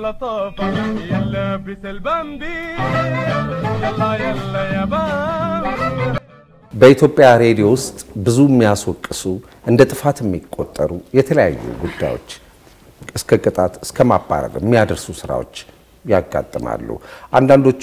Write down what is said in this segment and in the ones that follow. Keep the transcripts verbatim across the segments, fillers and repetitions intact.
اللطافة يلا بس البامبي يلا يلا يا بامبي በኢትዮጵያ ሬዲዮ ውስጥ ብዙ የሚያስወቅሱ እንደ ጥፋት የሚቆጠሩ የተለያዩ ጉዳዮች እስከ ቅጣት እስከ ማባረር የሚያደርሱ ስራዎች ያጋጥማሉ አንዳንዶቹ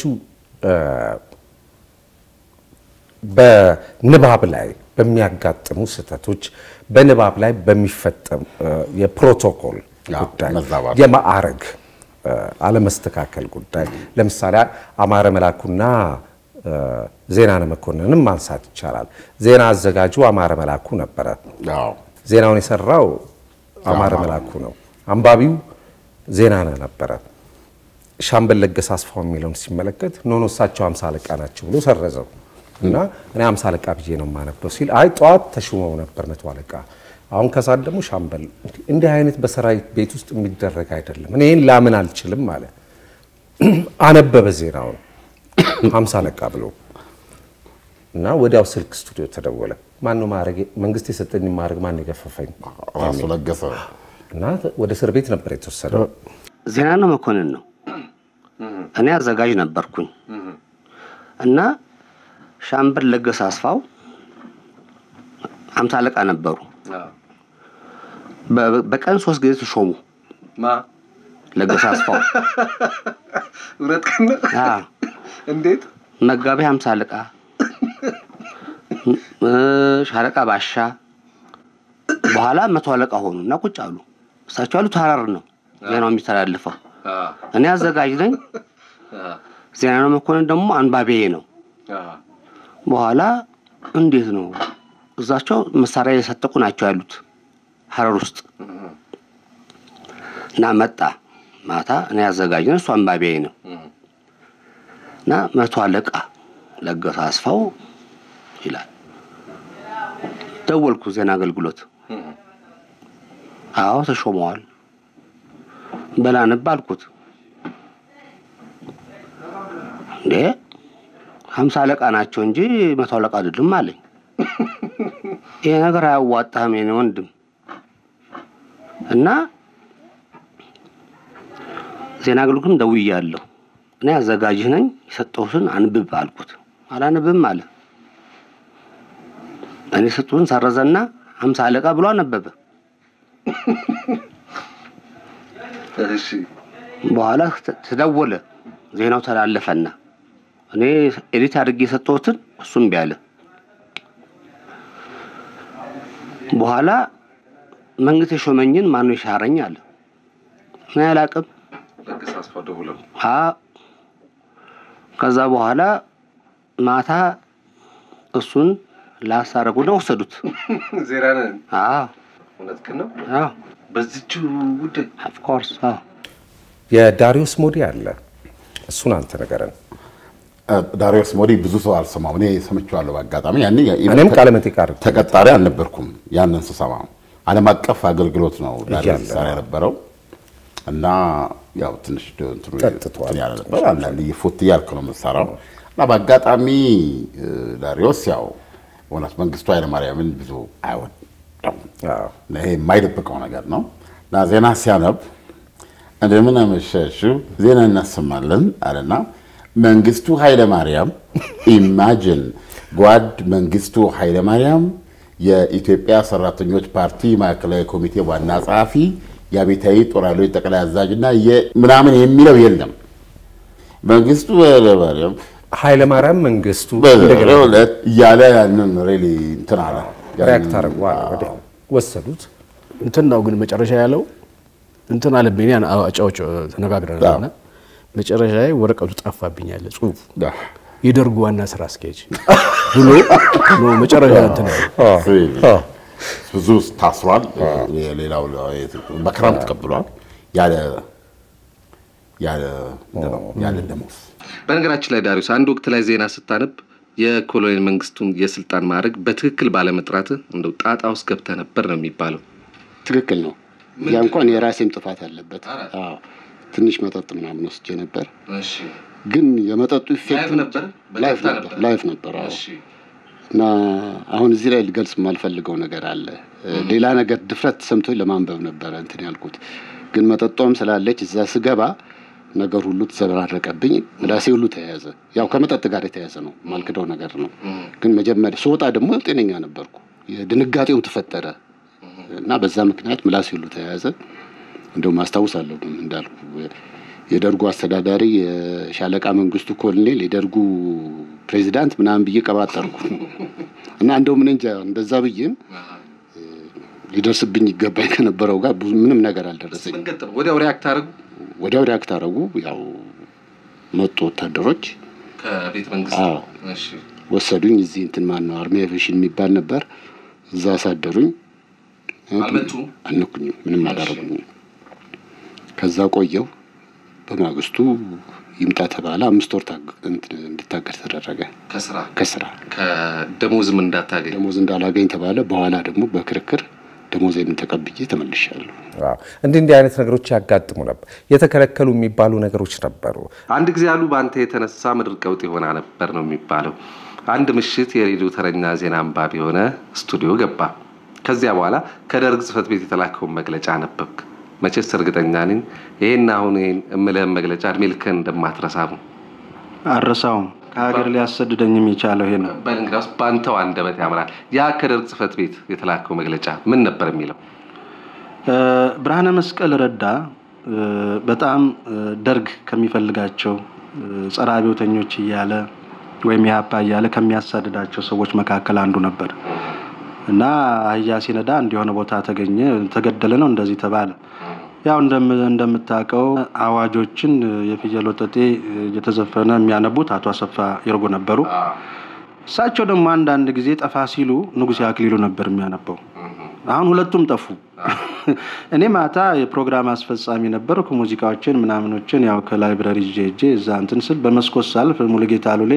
በንባብ ላይ በሚያጋጥሙ ስህተቶች በንባብ ላይ በሚፈጠም የፕሮቶኮል ጉዳይ የማዕረግ አለመስተካከል ጉዳይ ለምሳሌ አማረ መላኩና ዜናነ መኮንንም ማንሳት ይቻላል ዜና አዘጋጁ አማረ መላኩ ነበር አዎ ዜናውን የሰራው አማረ መላኩ ነው አንባቢው ዜናነ ነበር ሻምበል ለገሰ አስፋው የሚለውን ሲመለከት ኖኖሳቸው ሃምሳ አለቃ ናቸው ብሎ ሰረዘው እና እኔ ሃምሳ አለቃ ብዬ ነው ማነበው ሲል አይ ጧት ተሹመው ነበር መቶ አለቃ አሁን ከሳት ደግሞ ሻምበል እንዲህ አይነት በሰራዊት ቤት ውስጥ የሚደረግ አይደለም እኔን ላምን አልችልም ማለት አነበበ ዜናውን ሃምሳ አለቃ ብሎ እና ወዲያው ስልክ ስቱዲዮ ተደወለ ማን ነው ማረግ መንግስት የሰጠኝ ማረግ ማን ይገፈፈኝ ራሱ ለገሰ እና ወደ እስር ቤት ነበር የተወሰደው ዜናነ መኮንን ነው እኔ አዘጋጅ ነበርኩኝ እና ሻምበል ለገሰ አስፋው ሃምሳ አለቃ ነበሩ በቀን ሶስት ጊዜ ተሾሙ ማ ለገሰ አስፋው ወረት ከነ አዎ እንዴት መጋቢ ሃምሳ አለቃ ሻለቃ ባሻ በኋላ መቶ አለቃ ሆኑና ቁጭ አሉ እሳቸው አሉ ታራር ነው ዜናው የሚተላለፈው እኔ አዘጋጅ ነኝ ዜናነ መኮንን ደግሞ አንባቢዬ ነው በኋላ እንዴት ነው እዛቸው መሳሪያ የሰጠቁ ናቸው ያሉት ሐረር ውስጥ እና መጣ ማታ እኔ አዘጋጅ ነኝ እሱ አንባቢዬ ነው ና መቶ አለቃ ለገሰ አስፋው ይላል ደወልኩ ዜና አገልግሎት አዎ ተሾመዋል በላንብ አልኩት እንዴ ሃምሳ አለቃ ናቸው እንጂ መቶ አለቃ አይደሉም አለኝ ይሄ ነገር አያዋጣም የኔ ወንድም እና ዜና አገልግሎትም ደውያለሁ እኔ አዘጋጅ ነኝ የሰጠሁትን አንብብ አልኩት አላነብም አለ እኔ ሰጡን ሰረዘና ሃምሳ አለቃ ብሎ አነበበ እሺ በኋላ ተደወለ ዜናው ተላለፈና እኔ ኤዲት አድርጌ የሰጠሁትን እሱም ቢያለ በኋላ መንግስት የሾመኝን ማን ነው ይሻረኝ አለ እኔ አላቅም ለገሰ አስፋው ደውለው አ ከዛ በኋላ ማታ እሱን ላሳረጉ ነው ወሰዱት ዜራነ አዎ እውነት ነው አዎ በዚቹ ውድ of course አዎ የዳሪዮስ ሞዲ አለ እሱን አንተ ነገረን ዳሪዮስ ሞዲ ብዙ ሰው አልሰማው እኔ ሰምቻለሁ በአጋጣሚ ያኔ እኔም ቃለመጠይቅ ተቀጣሪ አልነበርኩም ያንን ሰማ ዓለም አቀፍ አገልግሎት ነው ዳሪዮስ ሰራ የነበረው እና ያው ትንሽ እንትሩ ያለ ነበር አንዳንድ ይፎት ያልከ ነው መሳራው እና በአጋጣሚ ዳሪዮስ ያው ወናስ መንግስቱ ኃይለ ማርያምን ብዙ አይወድ አዎ ለሄ የማይደብቀው ነገር ነው እና ዜና ሲያነብ እንደምን አመሻሹ ዜና እናሰማለን አለና መንግስቱ ኃይለ ማርያም ኢማጂን ጓድ መንግስቱ ኃይለ ማርያም የኢትዮጵያ ሰራተኞች ፓርቲ ማዕከላዊ ኮሚቴ ዋና ጸሐፊ ያቤታዊ ጦር ኃይሎች ጠቅላይ አዛዥና የምናምን የሚለው የለም መንግስቱ ኃይለ ማርያም ኃይለ ማርያም መንግስቱ እንደገና ያለ ያንን ሪሊ እንትን አለ ሪአክት አርጓል ወደ ወሰዱት እንትን ነው ግን መጨረሻ ያለው እንትን አለብኝ ያን አጫውጭ ተነጋግረናልና መጨረሻ ላይ ወረቀቱ ጠፋብኝ ያለ ጽሁፍ ይደርጉ ዋና ስራ አስኪያጅ ብሎ ነው መጨረሻ እንትን አዎ ብዙ ታስሯል የሌላው በክራም ተቀብሏል ያለ ያለ ያለ ደሞዝ በነገራችን ላይ ዳሪዮስ አንድ ወቅት ላይ ዜና ስታነብ የኮሎኔል መንግስቱን የስልጣን ማዕረግ በትክክል ባለመጥራት እንደው ጣጣ ውስጥ ገብተ ነበር ነው የሚባለው ትክክል ነው ያ እንኳን የራሴም ጥፋት አለበት አዎ ትንሽ መጠጥ ምናምን ወስጄ ነበር እሺ ግን የመጠጡ ኢፌክት ነበር ላይፍ ነበር ላይፍ ነበር እሺ እና አሁን እዚህ ላይ ልገልጽ ማልፈልገው ነገር አለ ሌላ ነገር ድፍረት ሰምቶኝ ለማንበብ ነበር እንትን ያልኩት ግን መጠጣውም ስላለች እዛ ስገባ ነገር ሁሉ ተሰራረቀብኝ ምላሴ ሁሉ ተያዘ ያው ከመጠጥ ጋር የተያዘ ነው ማልከደው ነገር ነው ግን መጀመሪያ ስወጣ ደግሞ ጤነኛ ነበርኩ የድንጋጤው ተፈጠረ እና በዛ ምክንያት ምላሴ ሁሉ ተያዘ እንደው ማስተዋወሳለሁ እንዳልኩ የደርጉ አስተዳዳሪ የሻለቃ መንግስቱ ኮሎኔል የደርጉ ፕሬዝዳንት ምናምን ብዬ ቀባጠርኩ እና እንደው ምን እንጃ እንደዛ ብዬም ሊደርስብኝ ይገባኝ ከነበረው ጋር ምንም ነገር አልደረሰኝ ወዲያው ሪአክት አረጉ ወዲያው ሪአክት አረጉ ያው መጡ ወታደሮች ከቤተ መንግስት እሺ ወሰዱኝ እዚህ እንትን ማን ነው አርሚ አቪዬሽን የሚባል ነበር እዛ አሳደሩኝ አልመጡ አንኩኝ ምንም አላረጉኝ ከዛ ቆየው በማግስቱ ይምጣ ተባለ አምስት ወር እንድታገድ ተደረገ ከስራ ከስራ ከደሞዝም እንዳታገኝ ደሞዝ እንዳላገኝ ተባለ በኋላ ደግሞ በክርክር ደሞዜን ተቀብዬ ተመልሻለሁ አዎ እንዴ እንዴ አይነት ነገሮች ያጋጥሙ ነበር የተከለከሉ የሚባሉ ነገሮች ነበሩ አንድ ጊዜ ያሉ ባንተ የተነሳ ምድር ቀውጥ ይሆና ነበር ነው የሚባለው አንድ ምሽት የሬዲዮ ተረኛ ዜና አንባቢ ሆነ ስቱዲዮ ገባ ከዚያ በኋላ ከደርግ ጽፈት ቤት የተላከው መግለጫ ነበብክ መቼስ እርግጠኛ ነኝ ይሄን አሁን እምልህ መግለጫ እድሜ ልክህን እንደማትረሳው አረሳው ከሀገር ሊያሰድደኝ የሚቻለው ይሄ ነው በእንግዳስ ባንተው አንደበት ያምራል ያ ከደርግ ጽፈት ቤት የተላከው መግለጫ ምን ነበር የሚለው ብርሃነ መስቀል ረዳ በጣም ደርግ ከሚፈልጋቸው ጸረ አብዮተኞች ይያለ ወይም ያፓ ይያለ ከሚያሳድዳቸው ሰዎች መካከል አንዱ ነበር እና አህያ ሲነዳ እንዲሆነ ቦታ ተገኘ ተገደለ ነው እንደዚህ ተባለ ያው እንደም እንደምታቀው አዋጆችን የፍየል ወጠጤ የተዘፈነ የሚያነቡት አቶ አሰፋ ይርጎ ነበሩ እሳቸው ደግሞ አንድ አንድ ጊዜ ጠፋ ሲሉ ንጉሴ አክሊሉ ነበር የሚያነበው አሁን ሁለቱም ጠፉ እኔ ማታ የፕሮግራም አስፈጻሚ ነበርኩ ሙዚቃዎችን ምናምኖችን ያው ከላይብራሪ ጄጄ እዛ እንትን ስል በመስኮት ሳልፍ ሙሉጌታ አሉሌ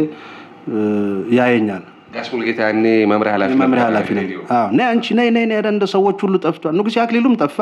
ያየኛል ጋሽ ሙሉጌታ ያኔ መምሪያ ኃላፊ መምሪያ ኃላፊ ነው አዎ ነይ አንቺ ነይ ነይ ነይ እንደ ሰዎች ሁሉ ጠፍቷል ንጉሴ አክሊሉም ጠፋ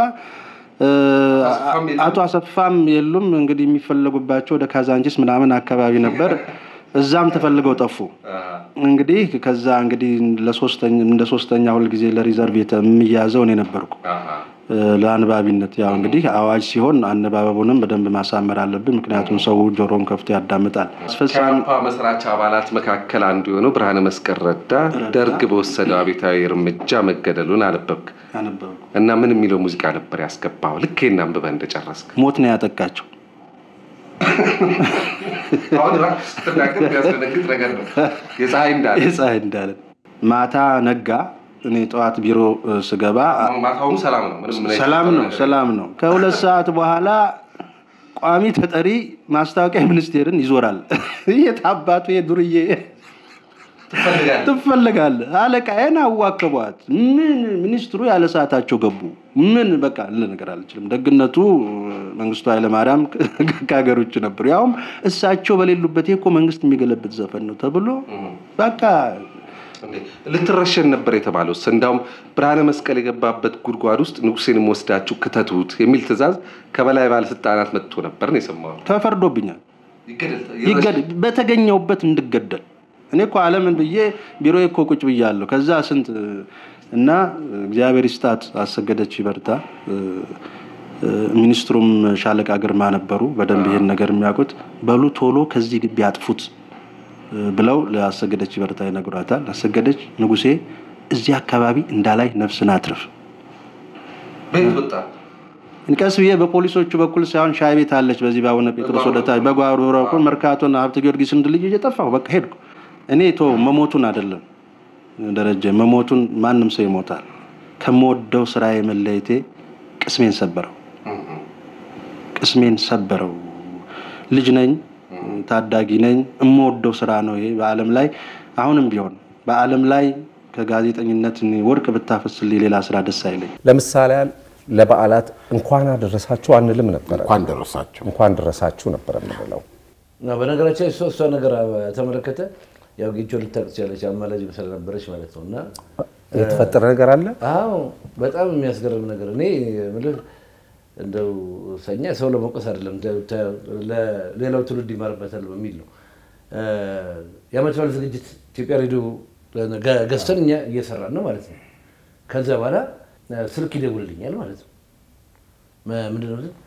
አቶ አሰፋም የሉም እንግዲህ የሚፈልጉባቸው ወደ ካዛንቺስ ምናምን አካባቢ ነበር እዛም ተፈልገው ጠፉ እንግዲህ ከዛ እንግዲህ ለሶስተኛ እንደ ሶስተኛ ሁሉ ጊዜ ለሪዘርቭ የሚያዘው እኔ ነበርኩ ለአንባቢነት ያው እንግዲህ አዋጅ ሲሆን አነባበቡንም በደንብ ማሳመር አለብን ምክንያቱም ሰው ጆሮን ከፍቶ ያዳምጣል አስፈሳሚ መስራች አባላት መካከል አንዱ የሆነው ብርሃነ መስቀል ረዳ ደርግ በወሰደው አብዮታዊ እርምጃ መገደሉን አነበብክ አነበብኩ እና ምን የሚለው ሙዚቃ ነበር ያስገባው ልክና አንብበ እንደጨረስክ ሞት ነው ያጠቃቸው አሁን ራስ ተናገር ያስደነግጥ ነገር ነው የፀሐይ እንዳለ የፀሐይ እንዳለ ማታ ነጋ እኔ ጧት ቢሮ ስገባ ማታውም ሰላም ነው ምንም ሰላም ነው ሰላም ነው ከሁለት ሰዓት በኋላ ቋሚ ተጠሪ ማስታወቂያ ሚኒስቴርን ይዞራል የታባቱ የዱርዬ ተፈልጋል አለቃዬን አዋከቧት ምን ሚኒስትሩ ያለ ሰዓታቸው ገቡ ምን በቃ ለነገር አልችልም ደግነቱ መንግስቱ ኃይለ ማርያም ከሀገሮች ነበር ያውም እሳቸው በሌሉበት እኮ መንግስት የሚገለብጥ ዘፈን ነው ተብሎ በቃ ልትረሸን ነበር የተባለው እንደውም ብርሃነ መስቀል የገባበት ጉድጓድ ውስጥ ንጉሴንም ወስዳችሁ ከተቱት የሚል ትዕዛዝ ከበላይ ባለስልጣናት መጥቶ ነበር ነው የሰማው ተፈርዶብኛል ይገደል ይገደል በተገኘውበት እንድገደል እኔ እኮ ዓለምን ብዬ ቢሮዬ እኮ ቁጭ ብያለሁ ከዛ ስንት እና እግዚአብሔር ይስጣት አሰገደች ይበርታ ሚኒስትሩም ሻለቃ ግርማ ነበሩ በደንብ ይሄን ነገር የሚያውቁት በሉ ቶሎ ከዚህ ግቢ አጥፉት ብለው ለአሰገደች ይበርታ ይነግራታል አሰገደች ንጉሴ እዚህ አካባቢ እንዳላይ ነፍስን አትርፍ በይወጣ እንቀስ ብዬ በፖሊሶቹ በኩል ሳይሆን ሻይ ቤት አለች በዚህ ባቡነ ጴጥሮስ ወደታች በጓሮ በኩል መርካቶና ሀብተ ጊዮርጊስ እንድልጅ እየጠፋው በቃ ሄድኩ እኔ ቶ መሞቱን አይደለም ደረጀ መሞቱን ማንንም ሰው ይሞታል ከመወደው ስራዬ መለየቴ ቅስሜን ሰበረው ቅስሜን ሰበረው ልጅ ነኝ ታዳጊ ነኝ እመወደው ስራ ነው ይሄ በአለም ላይ አሁንም ቢሆን በአለም ላይ ከጋዜጠኝነት ወርቅ ብታፈስልኝ ሌላ ስራ ደስ አይለኝ ለምሳሌ ለበዓላት እንኳን አደረሳችሁ አንልም ነበር እንኳን ደረሳችሁ እንኳን ደረሳችሁ ነበር የምንለው ነው በነገራችን ሶስት ነገር ተመለከተ ያው ጊቾ ልታቀቻለች አማላጅ መሰለ ነበረች ማለት ነውና የተፈጠረ ነገር አለ አዎ በጣም የሚያስገርም ነገር እኔ ማለት እንደው ሰኛ ሰው ለመቆስ አይደለም ለሌላው ትውልድ ይማርበታል በሚል ነው ያመጣው ዝግጅት ኢትዮጵያ ሬዲዮ ገስተኛ እየሰራን ነው ማለት ነው ከዛ በኋላ ስልክ ይደውልልኛል ማለት ነው ምንድነው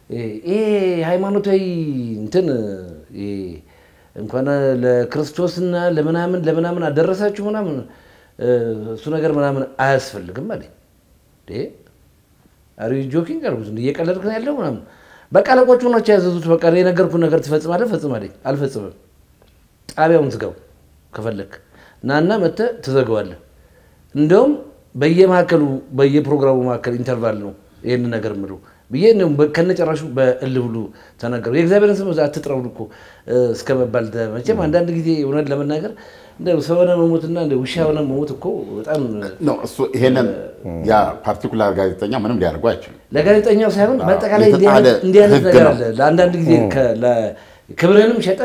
ይሄ ሃይማኖታዊ እንትን እንኳን ለክርስቶስና ለምናምን ለምናምን አደረሳችሁ ምናምን እሱ ነገር ምናምን አያስፈልግም ማለት ዴ አሪ ጆኪንግ አልኩት እንዴ እየቀለድክ ነው ያለው ምናምን በቃ ለቆቹ ናቸው ያዘዙት በቃ እኔ ነገርኩህ ነገር ትፈጽማለህ ፈጽማለህ አልፈጽምም ጣቢያውን ዝጋው ከፈለክ ናና መተ ተዘጋዋለህ እንደውም በየማከሉ በየፕሮግራሙ ማከል ኢንተርቫል ነው ይሄን ነገር ምሩ በየነው ከነጨራሹ በእልብሉ ተናገሩ የእግዚአብሔርን ስም አትጥራው እኮ እስከመባል መቼም አንዳንድ ጊዜ እውነት ለመናገር እንደው ሰውና መሞትና እንደው ውሻውና መሞት እኮ በጣም ነው እሱ ይሄንን ያ ፓርቲኩላር ጋዜጠኛ ምንም ሊያደርጉ አይችልም ለጋዜጠኛው ሳይሆን በአጠቃላይ እንዲህ አይነት ነገር አለ ለአንዳንድ ጊዜ ክብርንም ሸጠ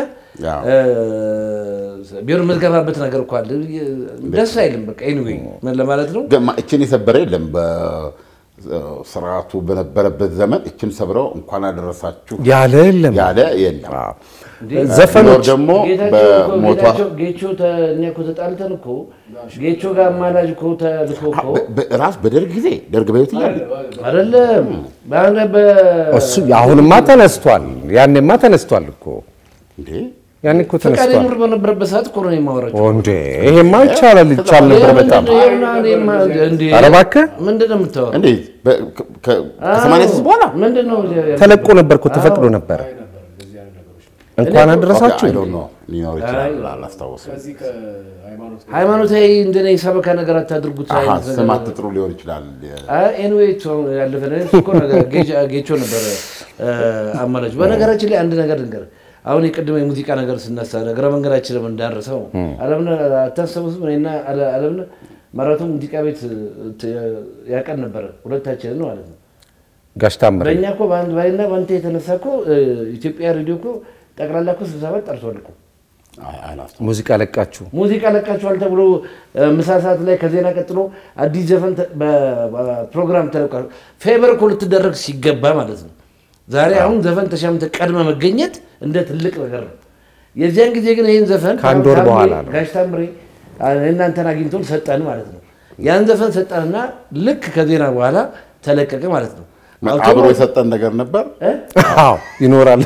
ቢሮ መዝገባበት ነገር እኮ አለ ደስ አይልም በቃ ኤኒዌይ ምን ለማለት ነው እቺን የሰበረ የለም በስርዓቱ በነበረበት ዘመን እቺን ሰብረው እንኳን አደረሳችሁ ያለ የለም ያለ የለም ዘፈኖች ደግሞ በሞቷ ጌቾ ተኛኮ ተጣልተን እኮ ጌቾ ጋር ማላጅ እኮ ተልኮ እኮ ራስ በደርግ ጊዜ ደርግ በህይወት ይላል አይደለም ባንደ እሱ አሁንማ ተነስቷል ያኔማ ተነስቷል እኮ እንዴ ያኔ እኮ ተነስቷል ፈቃዴ ምር በነበረበት ሰዓት እኮ ነው የማወራቸው እንዴ ይሄማ ይቻላል ይቻል ነበር በጣም አረባከ ምንድነው የምታወራው እንዴ ከሰማንያ ሦስት በኋላ ምንድነው ተለቆ ነበር እኮ ተፈቅዶ ነበር እንኳን አደረሳችሁ ነው ሊኖር ይችላል አላስታውስም ሃይማኖታዊ እንደኔ ሰበካ ነገር አታድርጉት አይነት ነገር ስም አትጥሩ ሊሆን ይችላል አይ ኤኒዌይ ያለፈ ነገር እኮ ነገር ጌቾ ነበር አማላጅ በነገራችን ላይ አንድ ነገር ልንገር አሁን የቀደመ የሙዚቃ ነገር ስናሳ ነገር መንገዳችን እንዳረሰው አለምነ አታሰቡስ እኔና አለምነ ማራቶን ሙዚቃ ቤት ያቀን ነበር ሁለታችን ነው ማለት ነው ጋሽ ታምሬ በእኛ እኮ ባንድ ባይና ባንተ የተነሳ እኮ ኢትዮጵያ ሬዲዮ እኮ ጠቅላላ እኮ ስብሰባ ጠርቷል እኮ ሙዚቃ ለቃችሁ ሙዚቃ ለቃችኋል ተብሎ ምሳ ሰዓት ላይ ከዜና ቀጥሎ አዲስ ዘፈን በፕሮግራም ተለቋል ፌቨር እኮ ልትደረግ ሲገባ ማለት ነው ዛሬ አሁን ዘፈን ተሻምተ ቀድመ መገኘት እንደ ትልቅ ነገር ነው የዚያን ጊዜ ግን ይሄን ዘፈን ካንድ ወር በኋላ ነው ጋሽ ታምሬ እናንተን አግኝቶን ሰጠን ማለት ነው ያን ዘፈን ሰጠንና ልክ ከዜና በኋላ ተለቀቀ ማለት ነው አብሮ የሰጠን ነገር ነበር አዎ ይኖራል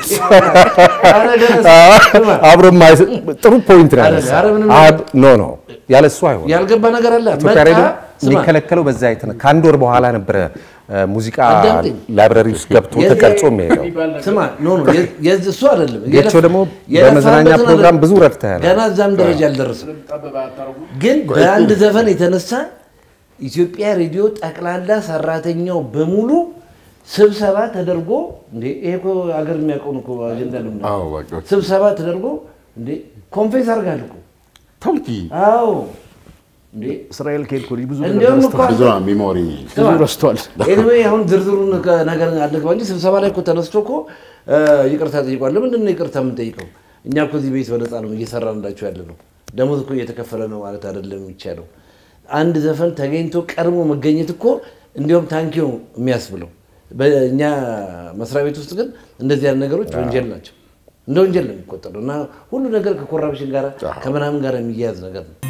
አብሮ ጥሩ ፖይንት ነው ኖ ኖ ያለሱ አይሆን ያልገባ ነገር አለ ተቀረደ የሚከለከለው በዛ አይተነ ካንድ ወር በኋላ ነበር ሙዚቃ ላይብራሪ ውስጥ ገብቶ ተቀርጾ የሚሄደው ስማ ኖ ኖ የዚህ አይደለም ጌቾ ደግሞ በመዝናኛ ፕሮግራም ብዙ ረፍተሃል ገና እዛም ደረጃ አልደረሰም ግን በአንድ ዘፈን የተነሳ ኢትዮጵያ ሬዲዮ ጠቅላላ ሰራተኛው በሙሉ ስብሰባ ተደርጎ እንዴ ይሄ እኮ አገር የሚያቆም እኮ አጀንዳ ነው አዎ በቃ ስብሰባ ተደርጎ እንዴ ኮንፌስ አርጋል እኮ ታውቂ አዎ እንዴ እስራኤል ከልኩ ብዙ እንደውም እኮ ብዙ ሜሞሪ ብዙ ረስቷል ኤኒዌይ አሁን ዝርዝሩን ነገር አድርገው እንጂ ስብሰባ ላይ እኮ ተነስቶ እኮ ይቅርታ ጠይቋል ለምንድን ነው ይቅርታ የምንጠይቀው እኛ እኮ እዚህ ቤት በነፃ ነው እየሰራንላችሁ ያለ ነው ደሞዝ እኮ እየተከፈለ ነው ማለት አይደለም የሚቻለው አንድ ዘፈን ተገኝቶ ቀርሞ መገኘት እኮ እንደውም ታንኪዩ የሚያስብለው በእኛ መስሪያ ቤት ውስጥ ግን እንደዚህ አይነት ነገሮች ወንጀል ናቸው እንደ ወንጀል ነው የሚቆጠረው እና ሁሉ ነገር ከኮራፕሽን ጋር ከምናምን ጋር የሚያያዝ ነገር ነው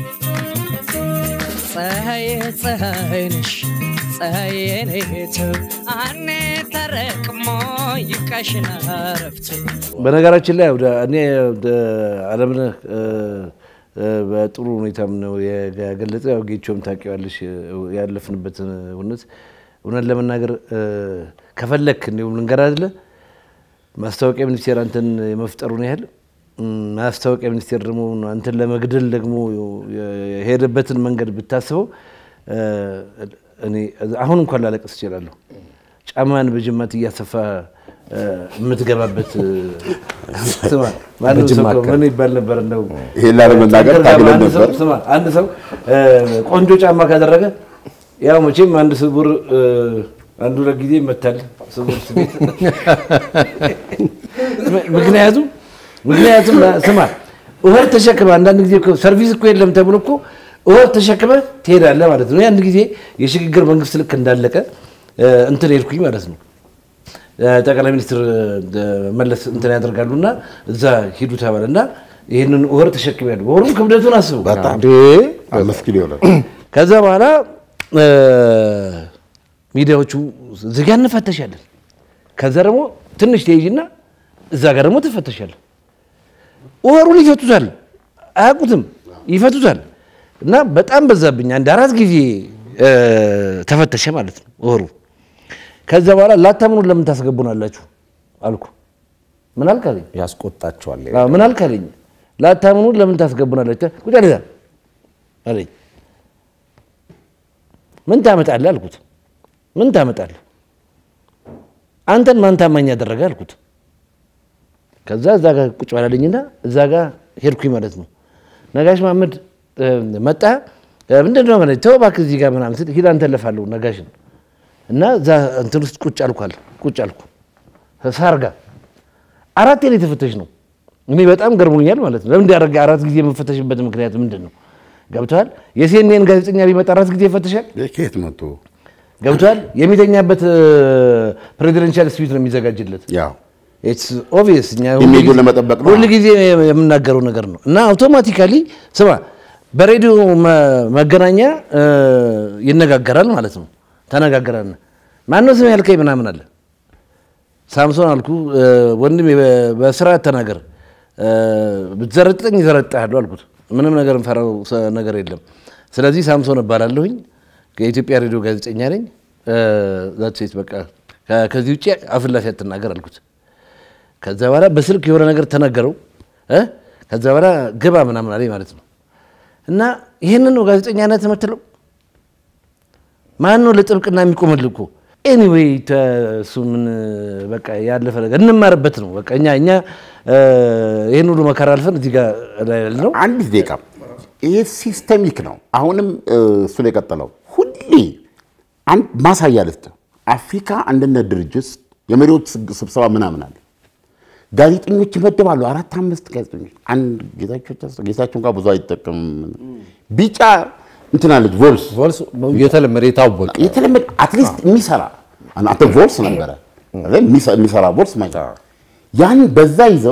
ፀሐይ ፀሐይ ነሽ ፀሐይ ነይቱ አኔ ተረቅሞ ይቀሽና ረፍቱ በነገራችን ላይ እኔ አለምነ በጥሩ ሁኔታም ነው የገለጸው ያው ጌቾም ታውቂዋለሽ ያለፍንበት እውነት እውነት ለመናገር ከፈለክ እንደው ልንገር አይደለ ማስታወቂያ ሚኒስቴር አንተን የመፍጠሩን ያህል ማስታወቂያ ሚኒስቴር ደግሞ አንተን ለመግደል ደግሞ የሄደበትን መንገድ ብታስበው እኔ አሁን እንኳን ላለቅስ እችላለሁ ጫማን በጅማት እያሰፋ የምትገባበት ስማ ማን ነው ምን ይባል ነበር እንደው ይሄ ለመናገር ታግለን ነበር ስማ አንድ ሰው ቆንጆ ጫማ ካደረገ ያው መቼም አንድ ስጉር አንዱ ለጊዜ መታል ስጉር ስቤት ምክንያቱም ምክንያቱም ስማ ወር ተሸክመ አንዳንድ ጊዜ ሰርቪስ እኮ የለም ተብሎ እኮ ወር ተሸክመ ትሄዳለህ ማለት ነው አንድ ጊዜ የሽግግር መንግስት ልክ እንዳለቀ እንትን ሄድኩኝ ማለት ነው ጠቅላይ ሚኒስትር መለስ እንትን ያደርጋሉና እዛ ሂዱ ተባለና ይሄንን ወር ተሸክመያለሁ ወሩም ክብደቱን አስቡ በጣም አምስት ኪሎ ነው ከዛ በኋላ ሚዲያዎቹ ዝጋ እንፈተሻለን ከዛ ደግሞ ትንሽ ትይዥና እዛ ጋር ደግሞ ትፈተሻለህ። ወሩን ይፈቱታል፣ አያውቁትም፣ ይፈቱታል። እና በጣም በዛብኝ። አንድ አራት ጊዜ ተፈተሸ ማለት ነው ወሩ። ከዛ በኋላ ላታምኑ ለምን ታስገቡናላችሁ አልኩ። ምን አልክ አለኝ። ያስቆጣቸዋል። አዎ ምን አልክ አለኝ። ላታምኑ ለምን ታስገቡናላችሁ ቁጭ አለ አለኝ። ምን ታመጣለህ አልኩት። ምን ታመጣለህ አንተን ማን ታማኝ ያደረገ አልኩት። ከዛ እዛ ጋር ቁጭ ባላለኝና እዛ ጋር ሄድኩኝ ማለት ነው። ነጋሽ መሐመድ መጣ። ምንድነው ማለት ተው እባክህ እዚህ ጋር ምናምን ሂድ አንተ ለፋለሁ ነጋሽን እና እዛ እንትን ውስጥ ቁጭ አልኳል። ቁጭ አልኩ ሳርጋ አራት የኔ ተፈተሽ ነው። እኔ በጣም ገርሞኛል ማለት ነው። ለምን እንዲያደርግ አራት ጊዜ የምፈተሽበት ምክንያት ምንድነው? ገብቷል? የሲኤንኤን ጋዜጠኛ ቢመጣ አራት ጊዜ ይፈተሻል። ከየት መጥቶ ገብቷል? የሚተኛበት ፕሬዚደንሻል ስዊት ነው የሚዘጋጅለት። ያው ኢትስ ኦብቪየስ እኛ ኢሜጁን ለመጠበቅ ነው ሁሉ ጊዜ የምናገረው ነገር ነው። እና አውቶማቲካሊ ስማ በሬዲዮ መገናኛ ይነጋገራል ማለት ነው። ተነጋገራልና ማነው ስም ያልከኝ ምናምን አለ። ሳምሶን አልኩ። ወንድሜ በስርዓት ተናገር፣ ብትዘረጥኝ ይዘረጥሃለሁ አልኩት። ምንም ነገር እንፈራው ነገር የለም። ስለዚህ ሳምሶን እባላለሁኝ፣ ከኢትዮጵያ ሬዲዮ ጋዜጠኛ ነኝ። ዛትሴት በቃ ከዚህ ውጪ አፍላፊ አትናገር አልኩት። ከዛ በኋላ በስልክ የሆነ ነገር ተናገረው እ ከዛ በኋላ ግባ ምናምን አለኝ ማለት ነው። እና ይሄንን ነው ጋዜጠኛነት የምትለው? ማን ነው ለጥብቅና የሚቆምልህ እኮ? ኤኒዌይ ተሱ ምን በቃ ያለፈ ነገር እንማርበት ነው። በቃ እኛ እኛ ይሄን ሁሉ መከራ አልፈን እዚህ ጋር ነው። አንድ ደቂቃ ይሄ ሲስተሚክ ነው። አሁንም እሱ ላይ ቀጠለው ሁሌ አንድ ማሳያ ልስጥ። አፍሪካ አንድነት ድርጅት የመሪዎች ስብሰባ ምናምን አለ። ጋዜጠኞች ይመደባሉ። አራት አምስት ጋዜጠኞች አንድ ጌታቸው ጌታቸው ጋር ብዙ አይጠቀም ቢጫ እንትና ልጅ ቮልስ ቮልስ የተለመደ የታወቀ የተለመደ አትሊስት የሚሰራ አንተ ቮልስ ነበረ የሚሰራ ቮልስ ማለት ያን በዛ ይዘው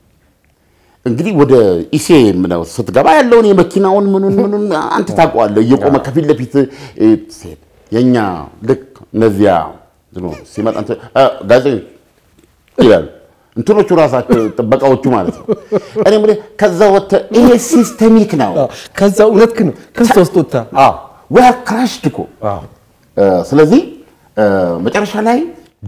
እንግዲህ ወደ ኢሴ ምነው ስትገባ ያለውን የመኪናውን ምኑን ምኑን አንተ ታውቀዋለህ። እየቆመ ከፊት ለፊት ሴት የኛ ልክ ነዚያ ነው ሲመጣ አንተ ጋዜጠኞች ይላል እንትኖቹ ራሳቸው ጥበቃዎቹ ማለት ነው። እኔ ማለት ከዛ ወጣ ይሄ ሲስተሚክ ነው። ከዛ እውነትክ ነው። ከዛ ውስጥ ወጣ አዎ ወይ ክራሽድ እኮ አዎ። ስለዚህ መጨረሻ ላይ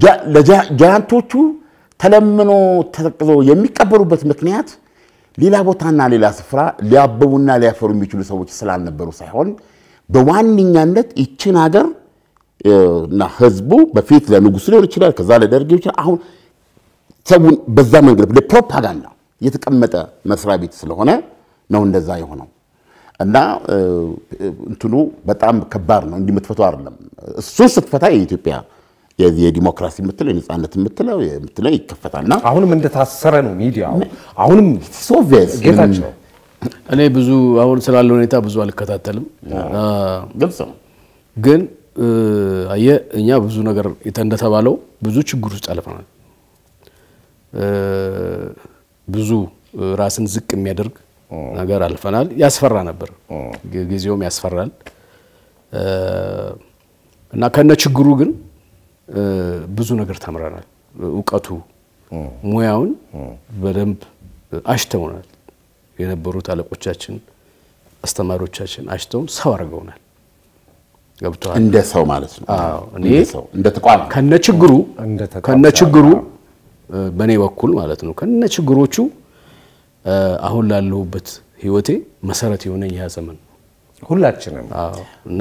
ለጃንቶቹ ተለምኖ ተጠቅዞ የሚቀበሉበት ምክንያት ሌላ ቦታና ሌላ ስፍራ ሊያበቡና ሊያፈሩ የሚችሉ ሰዎች ስላልነበሩ ሳይሆን በዋንኛነት ይችን ሀገር እና ህዝቡ በፊት ለንጉስ ሊሆን ይችላል፣ ከዛ ለደርግ ይችላል። አሁን ሰውን በዛ መንገድ ለፕሮፓጋንዳ የተቀመጠ መስሪያ ቤት ስለሆነ ነው እንደዛ የሆነው። እና እንትኑ በጣም ከባድ ነው። እንዲመትፈቱ አይደለም እሱን ስትፈታ የኢትዮጵያ የዲሞክራሲ ምትለው የነጻነት ምትለው የምትለው ይከፈታልና አሁንም እንደታሰረ ነው ሚዲያው። አሁንም ሶቪየት ጌታቸው እኔ ብዙ አሁን ስላለው ሁኔታ ብዙ አልከታተልም። ግልጽ ነው ግን አየ እኛ ብዙ ነገር እንደተባለው ብዙ ችግር ውስጥ አልፈናል። ብዙ ራስን ዝቅ የሚያደርግ ነገር አልፈናል። ያስፈራ ነበር፣ ጊዜውም ያስፈራል። እና ከነ ችግሩ ግን ብዙ ነገር ተምረናል። ዕውቀቱ ሙያውን በደንብ አሽተውናል። የነበሩት አለቆቻችን አስተማሪዎቻችን አሽተውን ሰው አድርገውናል። ገብቷል እንደ ሰው ማለት ነው። አዎ እኔ ሰው እንደ ተቋም ከነ ችግሩ ከነ ችግሩ በኔ በኩል ማለት ነው ከነ ችግሮቹ አሁን ላለሁበት ህይወቴ መሰረት የሆነኝ ያ ዘመን ሁላችንም አዎ እና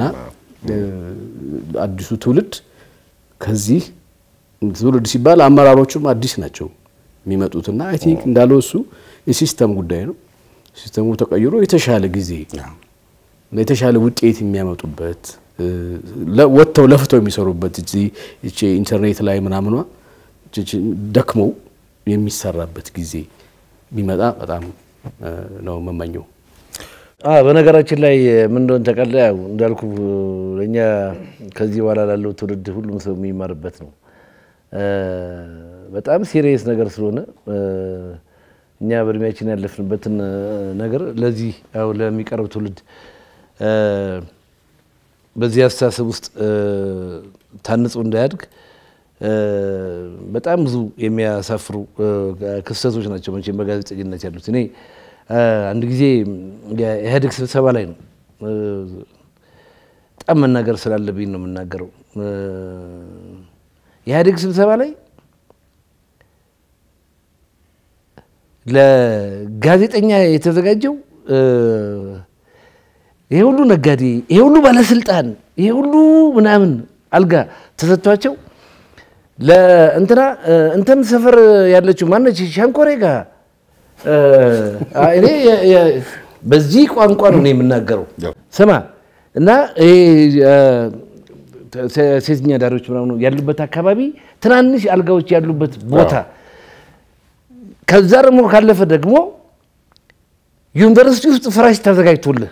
አዲሱ ትውልድ ከዚህ ትውልድ ሲባል አመራሮቹም አዲስ ናቸው የሚመጡትና አይ ቲንክ እንዳለው እሱ የሲስተም ጉዳይ ነው። ሲስተሙ ተቀይሮ የተሻለ ጊዜ የተሻለ ውጤት የሚያመጡበት ወጥተው ለፍተው የሚሰሩበት እዚህ እቺ ኢንተርኔት ላይ ምናምኗ ደክመው የሚሰራበት ጊዜ ቢመጣ በጣም ነው መመኘው። አዎ በነገራችን ላይ ምን እንደሆነ ተቀላ እንዳልኩ ለኛ ከዚህ በኋላ ላለው ትውልድ ሁሉም ሰው የሚማርበት ነው። በጣም ሲሪየስ ነገር ስለሆነ እኛ በእድሜያችን ያለፍንበትን ነገር ለዚህ አው ለሚቀርብ ትውልድ በዚህ አስተሳሰብ ውስጥ ታንጾ እንዳያድግ በጣም ብዙ የሚያሳፍሩ ክስተቶች ናቸው መቼም በጋዜጠኝነት ያሉት። እኔ አንድ ጊዜ የኢህአዴግ ስብሰባ ላይ ነው በጣም መናገር ስላለብኝ ነው የምናገረው። የኢህአዴግ ስብሰባ ላይ ለጋዜጠኛ የተዘጋጀው ይሄ ሁሉ ነጋዴ፣ ይሄ ሁሉ ባለስልጣን፣ ይሄ ሁሉ ምናምን አልጋ ተሰጥቷቸው ለእንትና እንትን ሰፈር ያለችው ማነች ሻንኮሬ ጋር እኔ በዚህ ቋንቋ ነው የምናገረው። ስማ እና ሴተኛ ዳሪዎች ምናምን ያሉበት አካባቢ ትናንሽ አልጋዎች ያሉበት ቦታ ከዛ ደግሞ ካለፈ ደግሞ ዩኒቨርሲቲ ውስጥ ፍራሽ ተዘጋጅቶልህ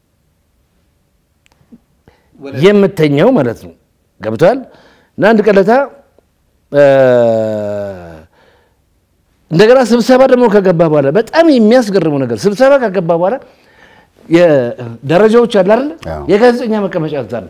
የምተኛው ማለት ነው። ገብቷል? እና አንድ ቀለታ እንደገና ስብሰባ ደግሞ ከገባ በኋላ በጣም የሚያስገርመው ነገር ስብሰባ ከገባ በኋላ የደረጃዎች አለ አይደል? የጋዜጠኛ መቀመጫ እዛ ነው።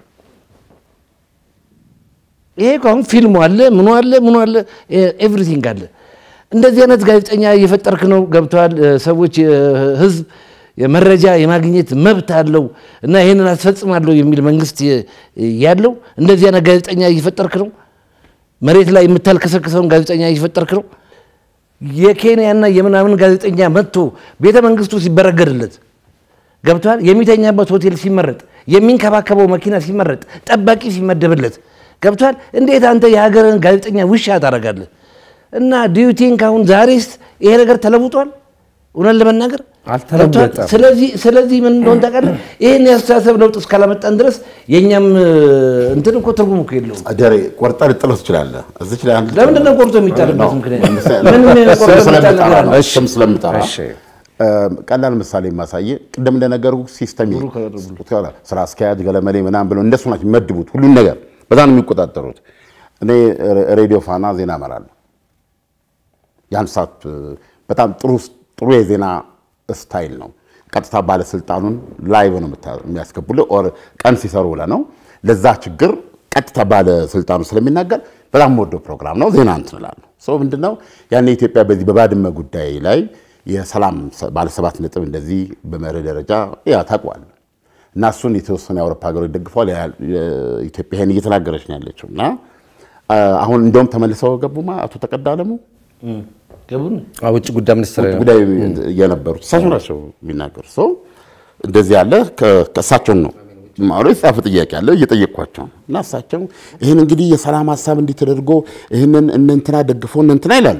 ይሄ ኮን ፊልሙ አለ ምኑ አለ ምኑ አለ ኤቭሪቲንግ አለ። እንደዚህ አይነት ጋዜጠኛ እየፈጠርክ ነው። ገብቷል? ሰዎች ህዝብ የመረጃ የማግኘት መብት አለው እና ይሄንን አስፈጽማለሁ የሚል መንግስት ያለው እንደዚህ አይነት ጋዜጠኛ እየፈጠርክ ነው። መሬት ላይ የምታልከሰከሰውን ጋዜጠኛ እየፈጠርክ ነው። የኬንያና የምናምን ጋዜጠኛ መጥቶ ቤተ መንግስቱ ሲበረገድለት ገብቷል? የሚተኛበት ሆቴል ሲመረጥ፣ የሚንከባከበው መኪና ሲመረጥ፣ ጠባቂ ሲመደብለት ገብቷል? እንዴት አንተ የሀገርን ጋዜጠኛ ውሻ ታደርጋለህ? እና ዱ ዩ ቲንክ አሁን ዛሬስ ይሄ ነገር ተለውጧል? እውነት ለመናገር አልተለወጠም። ስለዚህ ስለዚህ ምን እንደሆነ ታውቃለህ? ይሄን ያስተሳሰብ ለውጥ እስካላመጣን ድረስ የኛም እንትን እኮ ትርጉም እኮ የለውም። አደሬ ቆርጣ ልጥለው ትችላለህ። እዚህ ላይ አንተ ለምንድን ነው ቆርጦ የሚጣልበት ምክንያት? ምን ምን ቆርጦ የሚጣልበት? እሺ ስለምጠራ እሺ ቀላል ምሳሌ ማሳየ ቅድም እንደነገሩ ሲስተም ይስጡታል። ስራ አስኪያጅ ገለመሌ ምናምን ብለው እንደሱ ናቸው የሚመድቡት ሁሉን ነገር በዛ ነው የሚቆጣጠሩት። እኔ ሬዲዮ ፋና ዜና እመራለሁ። ያን ሰዓት በጣም ጥሩ ጥሩ የዜና ስታይል ነው። ቀጥታ ባለስልጣኑን ላይቭ ነው የሚያስገቡልህ ኦር ቀን ሲሰሩ ብለህ ነው። ለዛ ችግር ቀጥታ ባለስልጣኑ ስለሚናገር በጣም ወዶ ፕሮግራም ነው። ዜና እንትን እላለሁ። ሰው ምንድነው ያን ኢትዮጵያ በዚህ በባድመ ጉዳይ ላይ የሰላም ባለ ሰባት ነጥብ እንደዚህ በመርህ ደረጃ ያ ታቋል እና እሱን የተወሰነ የአውሮፓ ሀገሮች ደግፈዋል። ኢትዮጵያ ይሄን እየተናገረች ነው ያለችው እና አሁን እንደውም ተመልሰው ገቡማ አቶ ተቀዳለሙ ገቡን ውጭ ጉዳይ ሚኒስትር ጉዳይ የነበሩት እሳቸው ናቸው የሚናገሩ ሰው እንደዚህ ያለ ከእሳቸው ነው ማውራት ጻፍ ጥያቄ አለ እየጠየቅኳቸው እና እሳቸው ይሄን እንግዲህ የሰላም ሐሳብ እንዲተደርጎ ይሄንን እንንትና ደግፎ እንንትና ይላሉ።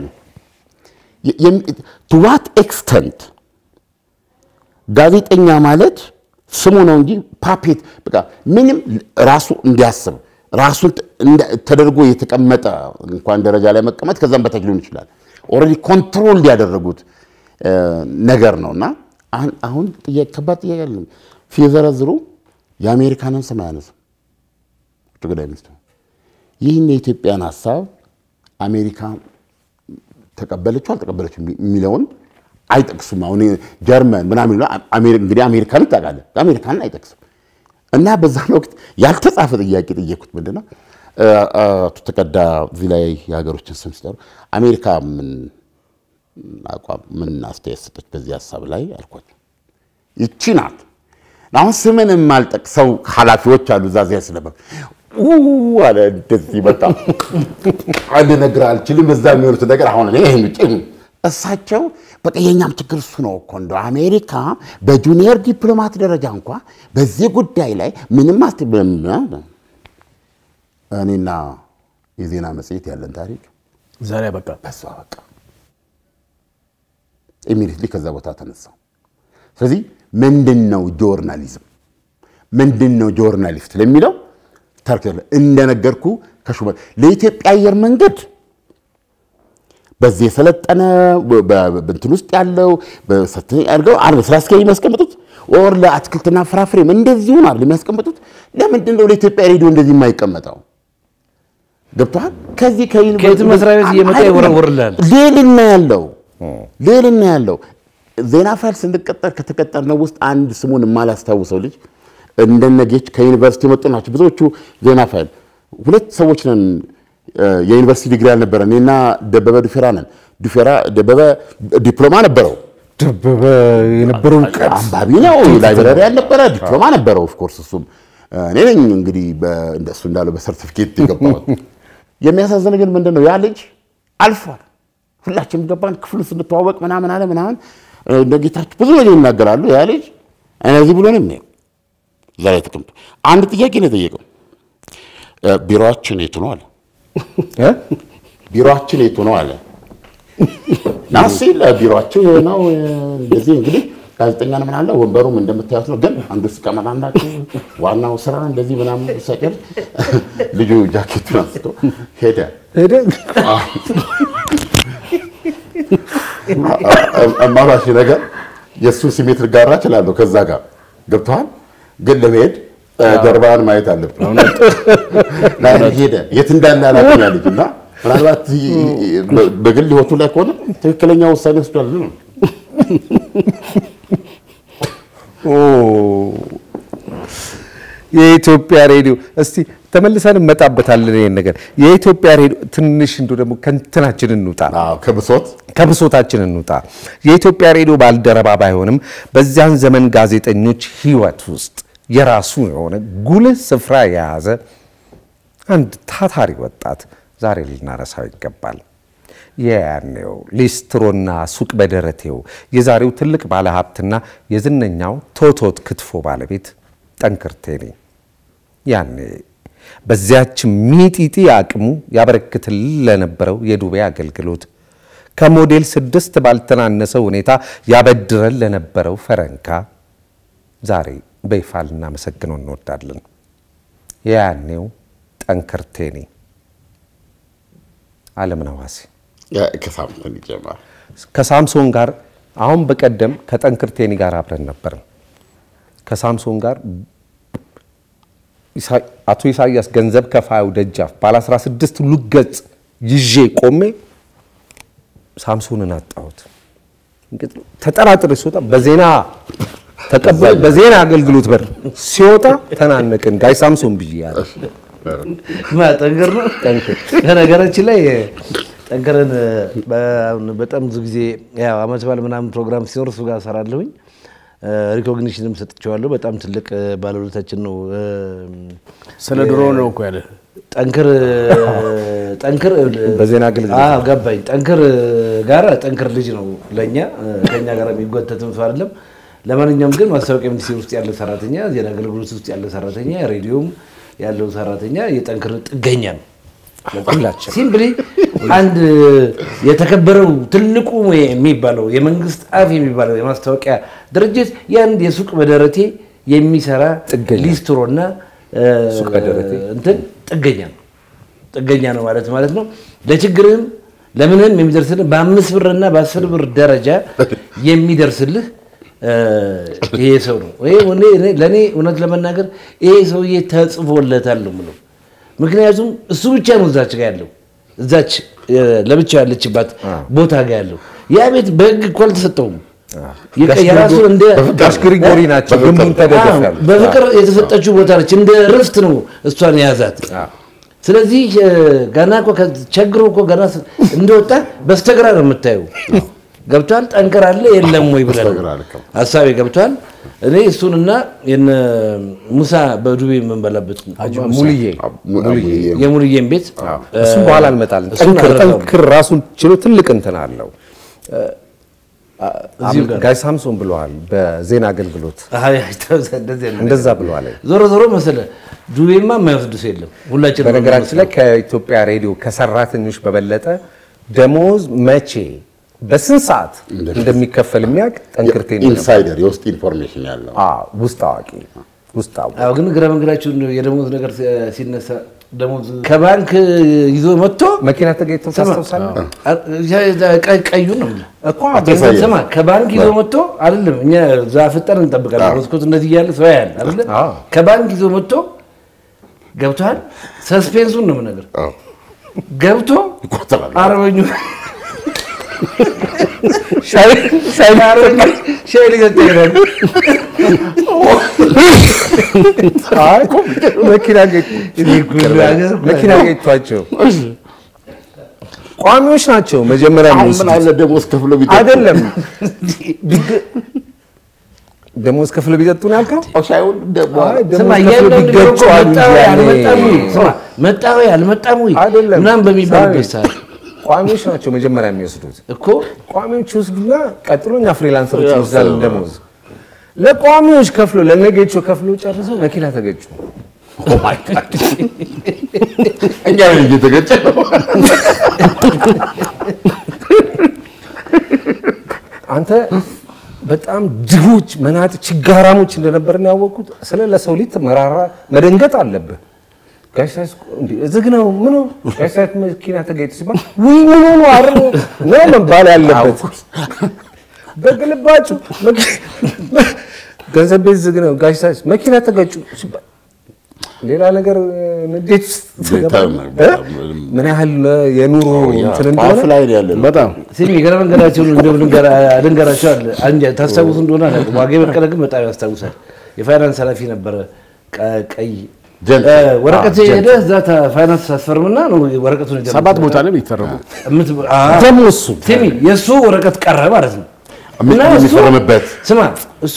to what extent ጋዜጠኛ ማለት ስሙ ነው እንጂ ፓፔት በቃ ምንም ራሱ እንዲያስብ ራሱ ተደርጎ የተቀመጠ እንኳን ደረጃ ላይ መቀመጥ ከዛም በታች ሊሆን ይችላል ኦሬዲ ኮንትሮል ያደረጉት ነገር ነውና አሁን ጥያቄ ከባድ ጥያቄ አይደለም። ሲዘረዝሩ የአሜሪካንን ስም አያነሱም። ጉዳይ ሚኒስትር ይህን የኢትዮጵያን ሐሳብ አሜሪካ ተቀበለችው አልተቀበለችው የሚለውን አይጠቅሱም። አሁን ጀርመን ምናምን አሜሪካ እንግዲህ አሜሪካን ታውቃለህ አሜሪካን አይጠቅሱም። እና በዛ ወቅት ያልተጻፈ ጥያቄ ጠየቁት ምንድነው አቶ ተቀዳ እዚህ ላይ የሀገሮችን ስም ሲጠሩ አሜሪካ ምን አቋም ምን አስተያየት ሰጠች በዚህ ሐሳብ ላይ አልኳቸው። ይቺ ናት አሁን ስምን የማልጠቅሰው ኃላፊዎች አሉ እዛ ዚያ ስለበ ኡ አለ እንደዚህ በጣም አንድ ነገር አልችልም እዛ የሚወሩት ነገር አሁን እኔ ይሄን ውጪ እሳቸው በቃ የኛም ችግር እሱ ነው እኮ እንደው አሜሪካ በጁኒየር ዲፕሎማት ደረጃ እንኳን በዚህ ጉዳይ ላይ ምንም አስተብለምና እኔና የዜና መጽሔት ያለን ታሪክ ዛሬ በቃ በሷ በቃ ኢሚዲየትሊ ከዛ ቦታ ተነሳው። ስለዚህ ምንድነው ጆርናሊዝም ምንድነው ጆርናሊስት ለሚለው ታርከለ እንደነገርኩ ከሹመት ለኢትዮጵያ አየር መንገድ በዚህ ሰለጠነ በእንትን ውስጥ ያለው በሰተኝ አድርገው አርበ ስራ አስኪያጅ የሚያስቀምጡት ኦር ለአትክልትና ፍራፍሬም እንደዚህ ሆናል የሚያስቀምጡት ለምንድን ነው ለኢትዮጵያ ሬዲዮ እንደዚህ የማይቀመጠው? ገብቷል? ከዚህ ከዩኒቨርሲቲ መስሪያ ቤት እየመጣ ይወረወርላል። ሌልና ያለው ሌልና ያለው ዜና ፋይል ስንቀጠር ከተቀጠርነው ውስጥ አንድ ስሙን ማላስታውሰው ልጅ እንደነገች ከዩኒቨርሲቲ መጡ ናቸው ብዙዎቹ ዜና ፋይል ሁለት ሰዎች ነን የዩኒቨርሲቲ ዲግሪ አልነበረን እኔና ደበበ ዱፌራ ነን ዱፌራ ደበበ ዲፕሎማ ነበረው ደበበ የነበረው አንባቢ ነው ላይብራሪ ያልነበረ ዲፕሎማ ነበረው ኦፍ ኮርስ እሱም እኔ ነኝ እንግዲህ እንደሱ እንዳለው በሰርቲፊኬት የገባው የሚያሳዝነው ግን ምንድነው ያ ልጅ አልፏል ሁላችንም ገባን ክፍሉ ስንተዋወቅ ምናምን አለ ምናምን እንደጌታችሁ ብዙ ነገር ይናገራሉ ያ ልጅ እነዚህ ብሎ ነው የሚያው ዛሬ ተቀምጦ አንድ ጥያቄ ነው የጠየቀው ቢሮአችን የት ነው አለ እ ቢሮአችን የት ነው አለ ናሲል ቢሮአችን ነው እንደዚህ እንግዲህ ጋዜጠኛ ነው ምን አለ ወንበሩም እንደምታዩት ነው ግን አንዱ ስቀመጣናችሁ ዋናው ስራ እንደዚህ ምናምን ሰቀል ልጁ ጃኬቱን አንስቶ ሄደ ሄደ አማራጭ ነገር የሱን ስሜት ልጋራ እችላለሁ ከዛ ጋር ገብቷል ግን ለመሄድ ጀርባን ማየት አለብን ላይ ሄደ የት እንዳለ አላውቅም እና ምናልባት በግል ህይወቱ ላይ ከሆነ ትክክለኛ ውሳኔ ወስዷል ነው ኦ የኢትዮጵያ ሬዲዮ እስቲ ተመልሰን መጣበታለን ይሄን ነገር የኢትዮጵያ ሬዲዮ ትንሽ እንደው ደግሞ ከንተናችን እንውጣ አዎ ከብሶት ከብሶታችን እንውጣ የኢትዮጵያ ሬዲዮ ባልደረባ ባይሆንም በዚያን ዘመን ጋዜጠኞች ህይወት ውስጥ የራሱ የሆነ ጉልህ ስፍራ የያዘ አንድ ታታሪ ወጣት ዛሬ ልናነሳው ይገባል ያኔው ሊስትሮና ሱቅ በደረቴው የዛሬው ትልቅ ባለሀብትና የዝነኛው ቶቶት ክትፎ ባለቤት ጠንክርቴኒ ያኔ በዚያች ሚጢጢ አቅሙ ያበረክትል ለነበረው የዱቤ አገልግሎት ከሞዴል ስድስት ባልተናነሰ ሁኔታ ያበድረል ለነበረው ፈረንካ ዛሬ በይፋልና መሰግነው እንወዳለን ያኔው ጠንክርቴኒ ዓለምነህ ያ ከሳምሶን ይጀምራል ከሳምሶን ጋር አሁን በቀደም ከጠንክርቴኒ ጋር አብረን ነበር ከሳምሶን ጋር አቶ ኢሳያስ ገንዘብ ከፋዩ ደጃፍ ባለ አስራ ስድስት ሉገጽ ይዤ ቆሜ ሳምሶንን አጣሁት እንግዲህ ተጠራጥሬ ሲወጣ በዜና ተቀበል በዜና አገልግሎት በር ሲወጣ ተናነቅን ጋይ ሳምሶን ብያለሁ ማጠንገር ነው ጠንከር ከነገራችን ላይ ጠንከረን በጣም ብዙ ጊዜ ያው አመት ባለ ምናምን ፕሮግራም ሲኖር እሱ ጋር ሰራለሁኝ ሪኮግኒሽንም ሰጥቼዋለሁ በጣም ትልቅ ባለውለታችን ነው ስለ ድሮ ነው እኮ ያለ ጠንከር ጠንከር በዜና አገልግሎት አዎ ገባኝ ጠንከር ጋር ጠንከር ልጅ ነው ለኛ ከኛ ጋር የሚጎተትም ሰው አይደለም ለማንኛውም ግን ማስታወቂያ ሚኒስቴር ውስጥ ያለ ሰራተኛ ዜና አገልግሎት ውስጥ ያለ ሰራተኛ ሬዲዮም ያለው ሰራተኛ የጠንከር ጥገኛ ነው ለሁላችን ሲምፕሊ አንድ የተከበረው ትልቁ የሚባለው የመንግስት አፍ የሚባለው የማስታወቂያ ድርጅት ያንድ የሱቅ በደረቴ የሚሰራ ሊስትሮና ሱቅ በደረቴ እንትን ጥገኛ ነው ጥገኛ ነው ማለት ማለት ነው ለችግርህም ለምንም የሚደርስልህ በአምስት ብርና በአስር ብር ደረጃ የሚደርስልህ ይሄ ሰው ነው ወይ ለኔ እውነት ለመናገር ይሄ ሰውዬ ተጽፎለታል ነው ማለት ምክንያቱም እሱ ብቻ ነው እዛች ጋር ያለው እዛች ለብቻ ያለችባት ቦታ ጋር ያለው ያ ቤት በህግ እኮ አልተሰጠውም የራሱ እንደ ጋሽግሪጎሪ ናቸው ግንቡን ተደገፈ በፍቅር የተሰጠችው ቦታ ነች እንደ ርፍት ነው እሷን ያዛት ስለዚህ ጋና እኮ ቸግሮ እኮ ጋና እንደወጣ በስተግራ ነው የምታየው ገብቷል ጠንከር አለ የለም ወይ ብለን ሐሳቤ ገብቷል እኔ እሱንና የነ ሙሳ በዱቤ መንበላበት ሙልዬ የሙልዬን ቤት እሱ በኋላ እንመጣለን ጠንከር ጠንከር ራሱን ችሎ ትልቅ እንትን አለው ጋይ ሳምሶን ብለዋል በዜና አገልግሎት አይ እንደዛ ብለዋል ዞሮ ዞሮ መሰለ ዱቤማ ማይወስዱስ የለም ሁላችን በነገራችን ላይ ከኢትዮጵያ ሬዲዮ ከሰራተኞች በበለጠ ደሞዝ መቼ በስንት ሰዓት እንደሚከፈል የሚያውቅ ጠንክርቴኒ ኢንሳይደር የውስጥ ኢንፎርሜሽን ያለው አዎ ውስጥ አዋቂ ውስጥ አዋቂ አዎ ግን ግራ መንገዳችሁ የደሞዝ ነገር ሲነሳ ደሞዝ ከባንክ ይዞ መጥቶ መኪና ተገኝቶ ታስተውሳለህ ቀዩ ነው እኮ አበሰማ ከባንክ ይዞ መጥቶ አይደለም እኛ ዛፍጠር እንጠብቃለን መስኮት እንደዚህ ያለ ሰው ያለ አይደል ከባንክ ይዞ መጥቶ ገብቷል ሰስፔንሱን ነው ነገር ገብቶ አርበኙ ሻይ ሻይ አርበኙ ሻይ ሊገጥመው አይ መኪና ገጭ መኪና ገጭቷቸው ቋሚዎች ናቸው መጀመሪያ ምን አለ ደሞዝ ከፍሎ ቢጠጡ አይደለም ደሞዝ ከፍሎ ቢጠጡ ነው ያልከው ሻዩን ስማ ቢገጩ መጣው ያልመጣም ወይ ምናምን በሚባልበት ሰዓት ቋሚዎች ናቸው መጀመሪያ የሚወስዱት እኮ ቋሚዎች ወስዱና ቀጥሎኛ ፍሪላንሰሮች ይዛል ደሞዝ ለቋሚዎች ከፍሎ ለነገቹ ከፍሎ ጨርሰው መኪና ተገጩ ኦ ማይ ጋድ እኛ ነን እየተገጨነው አንተ በጣም ድሆች መናጥ ችጋራሞች እንደነበርን ያወቁት ስለ ለሰው ልጅ መራራ መደንገጥ አለበት ጋይሳስ እንዴ እዝግነው ምን ነው ጋይሳት መኪና ተገጭ ሲባል ወይ ምን ነው አርሞ ነው መባል ያለበት በግልባጩ ገንዘብ ቤት ዝግነው ጋይሳስ መኪና ተገጩ ሲባል ሌላ ነገር እንዴት ምን ያህል የኑሮ እንትን እንደሆነ አፍ ላይ ያለ በጣም ሲሚ ገረመን ገራቸው እንደምን ገራ አደንገራቸው አለ አንጀ ታስተውሱ እንደሆነ አለ ዋጌ በቀለ ግን በጣም ያስታውሳል የፋይናንስ ኃላፊ ነበር ቀይ ወረቀት ሄደ ዛታ ፋይናንስ አስፈርምና ነው ወረቀቱን ይደረግ ሰባት ቦታ ነው የሚፈርመው ደሞሱ ሲሚ የሱ ወረቀት ቀረ ማለት ነው እና የሚፈርምበት ስማ እሱ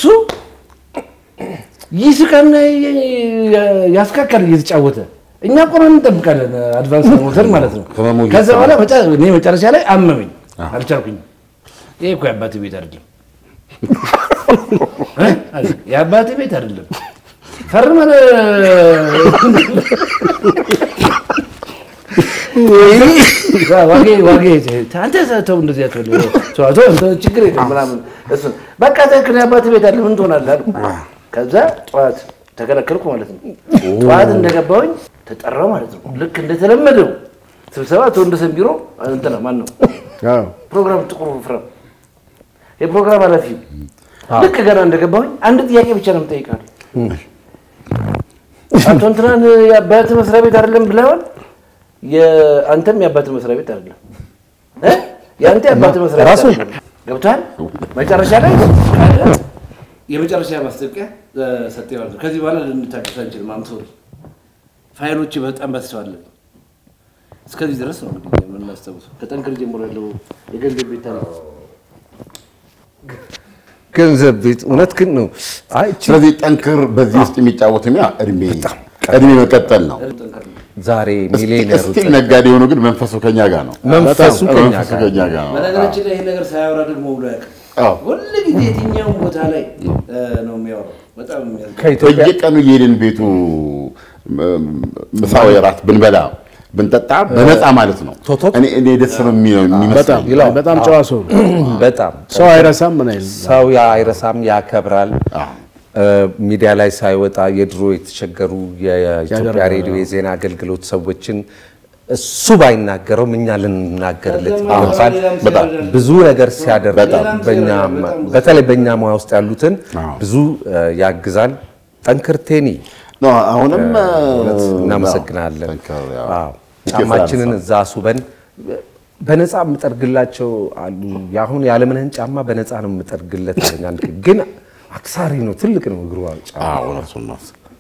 ይስከና ያስካከል እየተጫወተ እኛ ቆመን እንጠብቃለን አድቫንስ ሞተር ማለት ነው ከዛ በኋላ እኔ መጨረሻ ላይ አመመኝ አልቻልኩኝ ይሄ እኮ ያባቴ ቤት አይደለም ያባቴ ቤት አይደለም ፈርመን ዋጌ ዋጌ አንተ ተው እንደዚህ አትበል ተው ተው ችግር የለም ምናምን እሱ በቃ ተክለ ያባቴ ቤት አይደለም ምን ትሆናለህ ከዛ ጧት ተከለከልኩ ማለት ነው ጧት እንደገባሁኝ ተጠራው ማለት ነው ልክ እንደተለመደው ስብሰባ ተወንደሰን ቢሮ እንትና ማን ነው አዎ ፕሮግራም ጥቁር ፍራም የፕሮግራም ኃላፊ ልክ ገና እንደገባሁኝ አንድ ጥያቄ ብቻ ነው የምጠይቃለሁ አንተ እንትናን ያባቴ መስሪያ ቤት አይደለም ብለዋል የአንተም ያባቴ መስሪያ ቤት አይደለም እ ያንተ ያባቴ መስሪያ ቤት አይደለም ገብቷል መጨረሻ ላይ የመጨረሻ ማስጠንቀቂያ ሰጥተዋል ከዚህ በኋላ ልንታገስ አንችልም ማምሶሪ ፋይሎች በጣም በዝተዋል እስከዚህ ድረስ ነው እንግዲህ የምናስተውሰው ከጠንክር ጀምሮ ያለው የገንዘብ ቤት ታሪክ ገንዘብ ቤት እውነት ግን ነው አይ ስለዚህ ጠንክር በዚህ ውስጥ የሚጫወተው ሚና እድሜ እድሜ መቀጠል ነው ዛሬ ሚሊዮነር ስቲል ነጋዴ ሆኖ ግን መንፈሱ ከኛ ጋር ነው መንፈሱ ከኛ ጋር ነው በነገራችን ላይ ይሄ ነገር ሳያወራ ደግሞ ብሎ ያውቃል ሁሉ ጊዜ የትኛው ቦታ ላይ ነው የሚያወራው በጣም ከኢትዮጵያ በየቀኑ እየሄድን ቤቱ ምሳው የራት ብንበላ ብንጠጣ በነፃ ማለት ነው እኔ እኔ ደስ ነው የሚመስለው በጣም ጨዋ ሰው በጣም ሰው አይረሳም ምን አይል ሰው አይረሳም ያከብራል ሚዲያ ላይ ሳይወጣ የድሮ የተቸገሩ የኢትዮጵያ ሬዲዮ የዜና አገልግሎት ሰዎችን እሱ ባይናገረው እኛ ልንናገርለት ይገባል በጣም ብዙ ነገር ሲያደርግ በእኛ በተለይ በእኛ ሙያ ውስጥ ያሉትን ብዙ ያግዛል ጠንክርቴኒ ነው አሁንም እናመሰግናለን አዎ ጫማችንን እዛ ሱበን በነፃ ምጠርግላቸው አሉ ያሁን ያለምንን ጫማ በነፃ ነው ምጠርግለት አለኛል ግን አክሳሪ ነው ትልቅ ነው እግሩ ጫማ አዎ እሱን ነው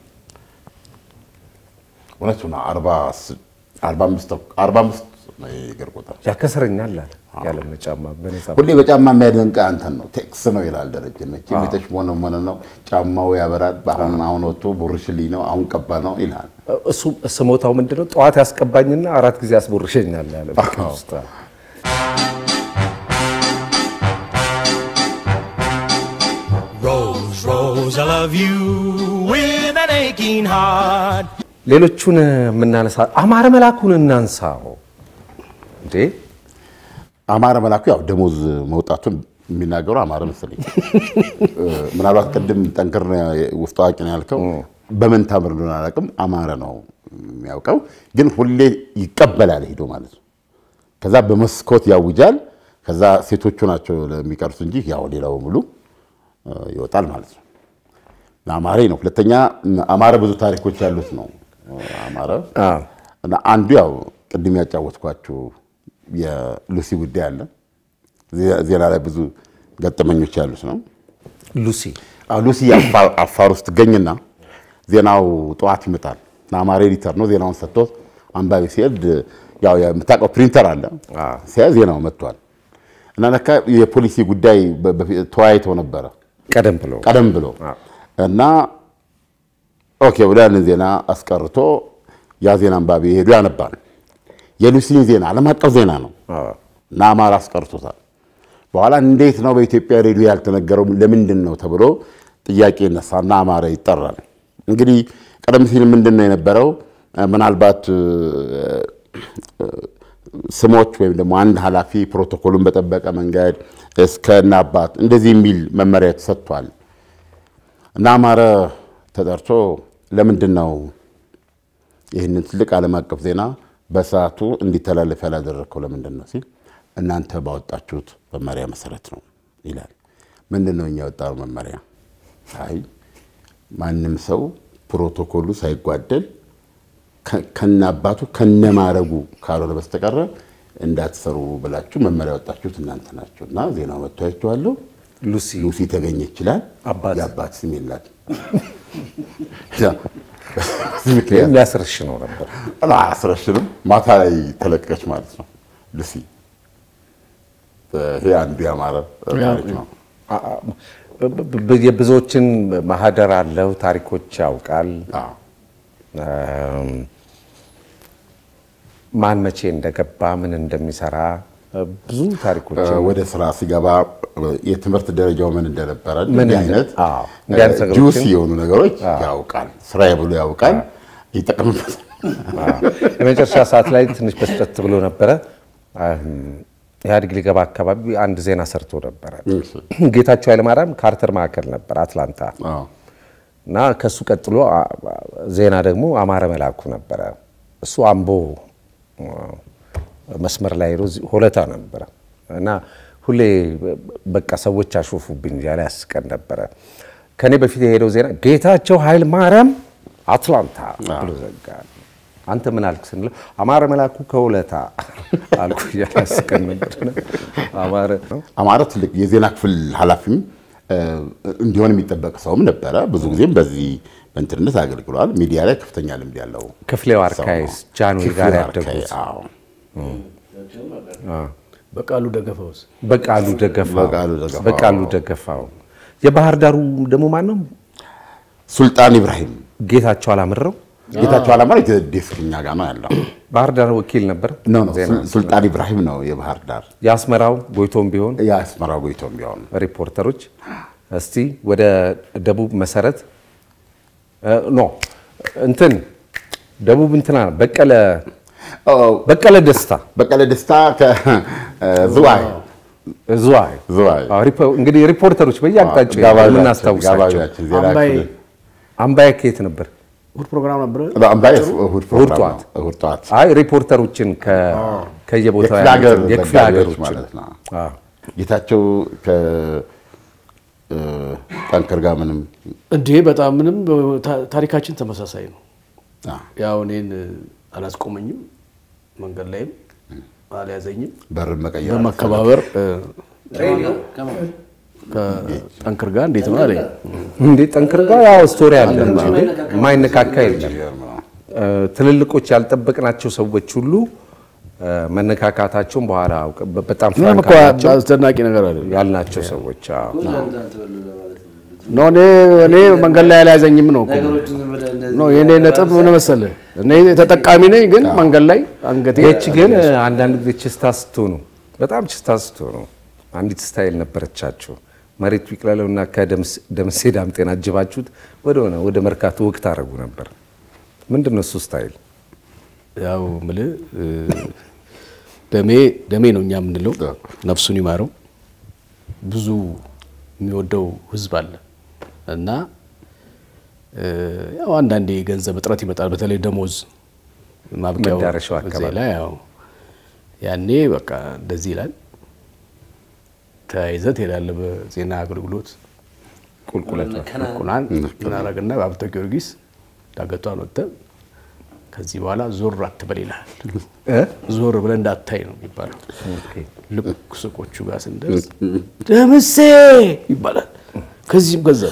ወላሂ ነው አርባ አርባ አምስት አርባ አምስት ነው ይገርቆታ ያከሰረኛል አለ ያለም ጫማ በነፃ ሁሌ በጫማ የሚያደንቅ አንተን ነው ቴክስ ነው ይላል ደረጀ መቼ ቤተሽ ሆነ ሆነ ነው ጫማው ያበራል ባሁን አሁን ወጥቶ ቦርሽልኝ ነው አሁን ቀባ ነው ይላል እሱ ስሞታው ምንድነው ጧት ያስቀባኝና አራት ጊዜ ያስቦርሸኛል ያለ በውስጥ Rose, Rose, I love you with an aching heart. ሌሎቹን ምናነሳ አማረ መላኩን እናንሳው እንዴ አማረ መላኩ ያው ደሞዝ መውጣቱን የሚናገሩ አማረ መሰለኝ ምናልባት ቀደም ጠንክር ውስጥ አዋቂ ነው ያልከው በመን ታምር እንደሆነ አላውቅም አማረ ነው የሚያውቀው ግን ሁሌ ይቀበላል ሄዶ ማለት ነው ከዛ በመስኮት ያውጃል ከዛ ሴቶቹ ናቸው ለሚቀርሱ እንጂ ያው ሌላው ሙሉ ይወጣል ማለት ነው አማረ ነው ሁለተኛ አማረ ብዙ ታሪኮች ያሉት ነው አማረ እና አንዱ ያው ቅድም ያጫወትኳችሁ የሉሲ ጉዳይ አለ ዜና ላይ ብዙ ገጠመኞች ያሉት ነው ሉሲ አዎ ሉሲ አፋር ውስጥ ገኝና ዜናው ጧት ይመጣል አማረ ኤዲተር ነው ዜናውን ሰጥቶት አንባቢ ሲሄድ ያው የምታውቀው ፕሪንተር አለ ሲያ ዜናው መጥቷል እና ለካ የፖሊሲ ጉዳይ ተወያይተው ነበረ ቀደም ብሎ ቀደም ብሎ እና ኦኬ ወዳን ዜና አስቀርቶ ያ ዜና አንባቢ ሄዱ ያነባል የሉሲን ዜና ዓለም አቀፍ ዜና ነው እና አማራ አስቀርቶታል በኋላ እንዴት ነው በኢትዮጵያ ሬዲዮ ያልተነገረው ለምንድን ነው ተብሎ ጥያቄ ነሳና አማራ ይጠራል እንግዲህ ቀደም ሲል ምንድነው የነበረው ምናልባት ስሞች ወይም ደግሞ አንድ ኃላፊ ፕሮቶኮሉን በጠበቀ መንገድ እስከናባት እንደዚህ የሚል መመሪያ ተሰጥቷል እና አማራ ተጠርቶ ለምንድን ነው ይሄንን ትልቅ ዓለም አቀፍ ዜና በሰዓቱ እንዲተላለፍ ያላደረከው ለምንድን ነው ሲል እናንተ ባወጣችሁት መመሪያ መሰረት ነው ይላል ምንድነው እኛ ወጣው መመሪያ አይ ማንንም ሰው ፕሮቶኮሉ ሳይጓደል ከናባቱ ከነማረጉ ካልሆነ በስተቀር እንዳትሰሩ ብላችሁ መመሪያ ወጣችሁት እናንተ ናችሁና ዜናው ወጥቷይቷል ሉሲ ሉሲ ተገኘ ይችላል አባት ያባት ስም ይላል ያ ምክንያቱም ሊያስረሽ ነው ነበር አላ አስረሽንም ማታ ላይ ተለቀቀች ማለት ነው ሉሲ ይሄ አንዱ ያማረ ታሪክ ነው የብዙዎችን ማህደር አለው ታሪኮች ያውቃል ማን መቼ እንደገባ ምን እንደሚሰራ ብዙ ታሪኮች ወደ ስራ ሲገባ የትምህርት ደረጃው ምን እንደነበረ ምን አይነት ጁሲ የሆኑ ነገሮች ያውቃል ስራዬ ብሎ ያውቃል ይተቀምጣል የመጨረሻ ሰዓት ላይ ትንሽ በስጠት ብሎ ነበር ኢህአዴግ ሊገባ አካባቢ አንድ ዜና ሰርቶ ነበር ጌታቸው ኃይለማርያም ካርተር ማዕከል ነበር አትላንታ እና ከሱ ቀጥሎ ዜና ደግሞ አማረ መላኩ ነበር እሱ አምቦ መስመር ላይ ሮዚ ሆለታ ነበር እና ሁሌ በቃ ሰዎች አሾፉብኝ ያለ ያስቀን ነበር ከኔ በፊት የሄደው ዜና ጌታቸው ኃይለማርያም አትላንታ ብሎ ዘጋ አንተ ምን አልክ ስንል አማረ መላኩ ከሆለታ አልኩ ያስቀን ነበር አማረ አማረ ትልቅ የዜና ክፍል ኃላፊም እንዲሆን የሚጠበቅ ሰውም ነበር ብዙ ጊዜም በዚህ በእንትርነት አገልግሏል ሚዲያ ላይ ከፍተኛ ልምድ ያለው ክፍሌው አርካይስ ጃንሆይ ጋር ያደጉት አዎ በቃሉ ደገፋውስ በቃሉ ደገፋው በቃሉ ደገፋው የባህር ዳሩ ደሞ ማን ነው ሱልጣን ኢብራሂም ጌታቸው አላምረው ጌታቸው አላምረው የዴስክኛ ጋር ነው ያለው ባህር ዳር ወኪል ነበር ኖ ኖ ሱልጣን ኢብራሂም ነው የባህር ዳር ያስመራው ጎይቶም ቢሆን ያስመራው ጎይቶም ቢሆን ሪፖርተሮች እስቲ ወደ ደቡብ መሰረት ኖ እንትን ደቡብ እንትና በቀለ በቀለ ደስታ በቀለ ደስታ ከዝዋይ ዝዋይ ዝዋይ እንግዲህ ሪፖርተሮች በየአቅጣጫው የምናስታውሳቸው አምባይ አምባይ ከየት ነበር እሁድ ፕሮግራም ነበር አምባይ እሁድ ፕሮግራም እሁድ ጧት አይ ሪፖርተሮችን ከ ከየቦታው ያለው የክፍለ ሀገሮች ማለት ነው ጌታቸው ከ ጠንከር ጋር ምንም እንዴ በጣም ምንም ታሪካችን ተመሳሳይ ነው ያው እኔን አላስቆመኝም መንገድ ላይም አልያዘኝም በር መቀየር በመከባበር ሬዲዮ ከጠንከር ጋር እንዴት ነው አለኝ እንዴ ጠንከር ጋር ያው ስቶሪ አለ እንጂ ማይነካካ የለም ትልልቆች ያልጠበቅናቸው ሰዎች ሁሉ መነካካታቸውን በኋላ በጣም ፍራንካቸው አስደናቂ ነገር አይደል ያልናቸው ሰዎች አዎ ኖ ኔ እኔ መንገድ ላይ አልያዘኝም ነው ኖ የኔ ነጥብ ምን መሰለህ እኔ ተጠቃሚ ነኝ ግን መንገድ ላይ አንገቴ እቺ ግን አንዳንድ ጊዜ ችስታስቶ ነው በጣም ችስታስቶ ነው አንዲት ስታይል ነበረቻቸው መሬት ይቅለለውና ከደምስ ደምሴ ዳምጤና አጅባችሁት ወደ ሆነ ወደ መርካቶ ወቅት አረጉ ነበር ምንድነው እሱ ስታይል ያው ምለ ደሜ ደሜ ነው እኛ ምንለው ነፍሱን ይማረው ብዙ የሚወደው ህዝብ አለ እና ያው አንዳንዴ ገንዘብ እጥረት ይመጣል በተለይ ደሞዝ ማብቂያው መዳረሻው አካባቢ ላይ ያው ያኔ በቃ እንደዚህ ይላል ታይዘት ይላል በዜና አገልግሎት ቁልቁለት ቁልቁላን እናረጋግና በአብቶ ጊዮርጊስ ዳገቷን ወጣ ከዚህ በኋላ ዞር አትበል ይላል እ ዞር ብለን እንዳታይ ነው የሚባለው ኦኬ ልክ ሱቆቹ ጋር ስንደርስ ደምሴ ይባላል ከዚህም ገንዘብ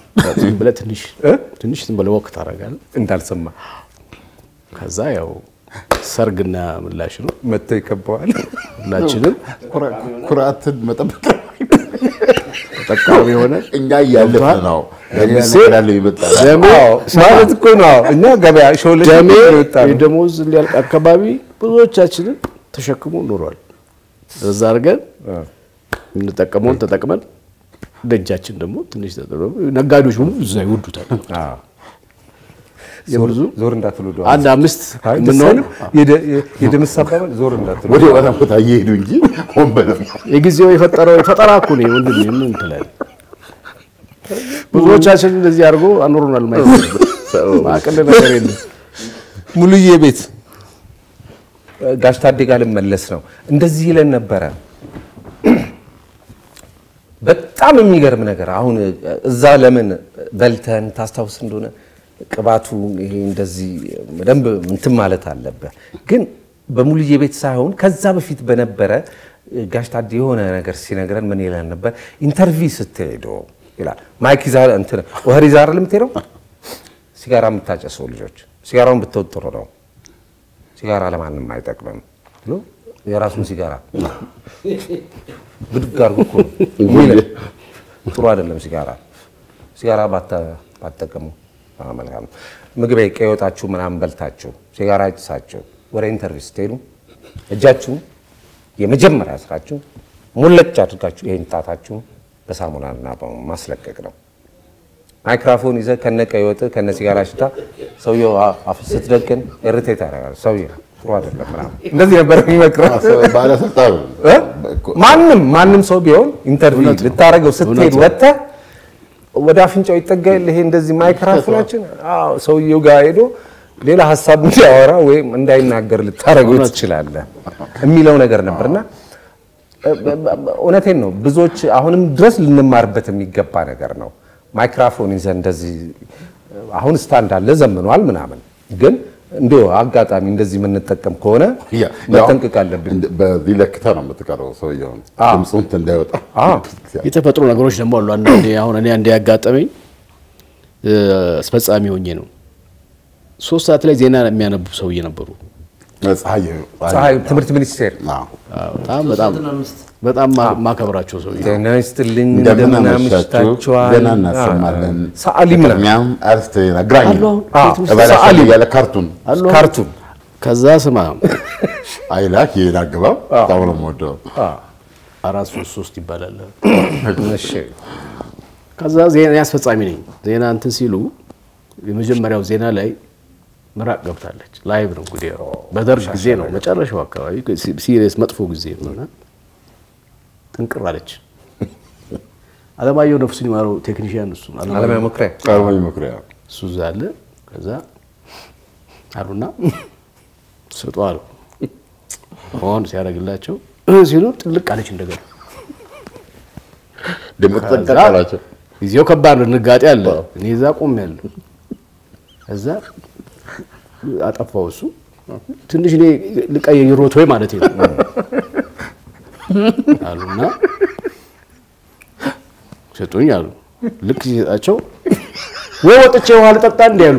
ዝም ብለህ ትንሽ ትንሽ ዝም ብለህ ወቅት አደርጋለሁ እንዳልሰማ ከዛ ያው ሰርግና ምላሽ ነው መተው ይከባዋል ሁላችንም ኩራትን መጠበቅ ተጠቃሚ ሆነ እኛ ያለፈ ነው ያለ ይመጣል ማለት እኮ ነው እኛ ገበያ ሾለ ይወጣል ደሞዝ ሊያልቅ አካባቢ ብዙዎቻችንን ተሸክሞ ኖሯል እዛ አርገን እንጠቀመውን ተጠቅመን ደጃችን ደግሞ ትንሽ ተጠቅመው ነጋዴዎች ሁሉ እዛ ይወዱታል አዎ የብዙ ዞር እንዳትሉዱ አንድ አምስት ምን ነው የደምስ አባባል ዞር እንዳትሉዱ ወደ ወራ ቦታ እየሄዱ እንጂ ወንበለም የጊዜው የፈጠረው የፈጠራ እኮ ነው ወንድም ምን እንተላል ብዙዎቻችን እንደዚህ አድርጎ አኖሩናል ማለት ማቀለ ነገር የለም ሙሉዬ ቤት ጋሽ ታዴ ጋር ልመለስ ነው እንደዚህ ይለን ነበረ በጣም የሚገርም ነገር አሁን እዛ ለምን በልተን ታስታውስ እንደሆነ ቅባቱ ይሄ እንደዚህ ደንብ እንትን ማለት አለበት ግን በሙሉዬ ቤት ሳይሆን ከዛ በፊት በነበረ ጋሽ ታዴ የሆነ ነገር ሲነግረን ምን ይላል ነበር ኢንተርቪው ስትሄዱ ይላል ማይክ ይዛል እንትን ወህሪ ዛር ለምትሄደው ሲጋራ የምታጨሰው ልጆች ሲጋራውን ብትወጥሩ ነው ሲጋራ ለማንም አይጠቅምም ብሎ የራሱን ሲጋራ ብድጋር እኮ ነው ጥሩ አይደለም ሲጋራ ሲጋራ ባታ ባጠቀሙ አመልካም ምግብ ቀይወጣችሁ ምናምን በልታችሁ ሲጋራ ጭሳችሁ ወደ ኢንተርቪው ስትሄዱ እጃችሁ የመጀመሪያ ስራችሁ ሙለጭ አድርጋችሁ ይሄን ጣታችሁ በሳሙናና በማስለቀቅ ነው ማይክሮፎን ይዘ ከነ ቀይወጥ ከነ ሲጋራ ሽታ ሰውየው አፍስት ደቅን ኢሪቴት ያደርጋል ሰውየው ጥሩ አይደለም ምናምን እንደዚህ ነበር የሚመክረው ባለስልጣን ማንም ማንም ሰው ቢሆን ኢንተርቪው ልታረገው ስትሄድ ወጣ ወደ አፍንጫው ይጠጋል ይሄ እንደዚህ ማይክሮፎናችን አዎ ሰውየው ጋር ሄዶ ሌላ ሐሳብ እንዲያወራ ወይም እንዳይናገር ልታረገው ትችላለህ የሚለው ነገር ነበርና ኦነቴን ነው ብዙዎች አሁንም ድረስ ልንማርበት የሚገባ ነገር ነው ማይክሮፎን ይዘን እንደዚህ አሁን ስታንድ አለ ዘመኗል ምናምን ግን እንዴ አጋጣሚ እንደዚህ ምን ተጠቀም ከሆነ መጠንቀቅ አለብን በዚህ ለክታ ነው የምትቀረው ሰውየው ድምጹን እንዳይወጣ የተፈጥሮ ነገሮች ደግሞ አሉ አንዴ አሁን እኔ አንዴ ያጋጠመኝ አስፈጻሚ ሆኜ ነው ሶስት ሰዓት ላይ ዜና የሚያነቡ ሰውዬ ነበሩ ፀሐይ ፀሐይ ትምህርት ሚኒስቴር በጣም በጣም በጣም ማከብራቸው ሰውዬ ዜና ይስጥልኝ እንደምናምሽታቸዋል ዜና እናሰማለን ሰዓሊም ነው አርስተ ነግራኝ ሰዓሊ ያለ ካርቱን ካርቱን ከዛ ስማ አይላክ ይናገባው ታውሎ ሞዶ አራት ሶስት ሶስት ይባላል እሺ ከዛ ዜና ያስፈጻሚ ነኝ ዜና እንትን ሲሉ የመጀመሪያው ዜና ላይ ምራቅ ገብታለች ላይቭ ነው ጉዴ በደርግ ጊዜ ነው መጨረሻው አካባቢ ሲሪየስ መጥፎ ጊዜ ነውና ጥንቅር አለች አለማየሁ ነፍሱን ይማረው ቴክኒሻን እሱ አለማየሁ መክሪያ አለማየሁ መክሪያ እሱ ዛለ ከዛ አሉና ሰጧል ሆን ሲያረግላቸው ሲሉ ጥልቅ አለች እንደገና ደምቅ ተቀጣላቸው ይዘው ከባድ ንጋጤ አለ እኔ እዛ ቆም ያለው ከዛ አጠፋው እሱ ትንሽ እኔ ልቀይሮት ወይ ማለት ነው አሉና ሰጡኝ አሉ ልክ ሲጣቸው ወይ ወጥቼ ውሃ ልጠጣ እንዲያሉ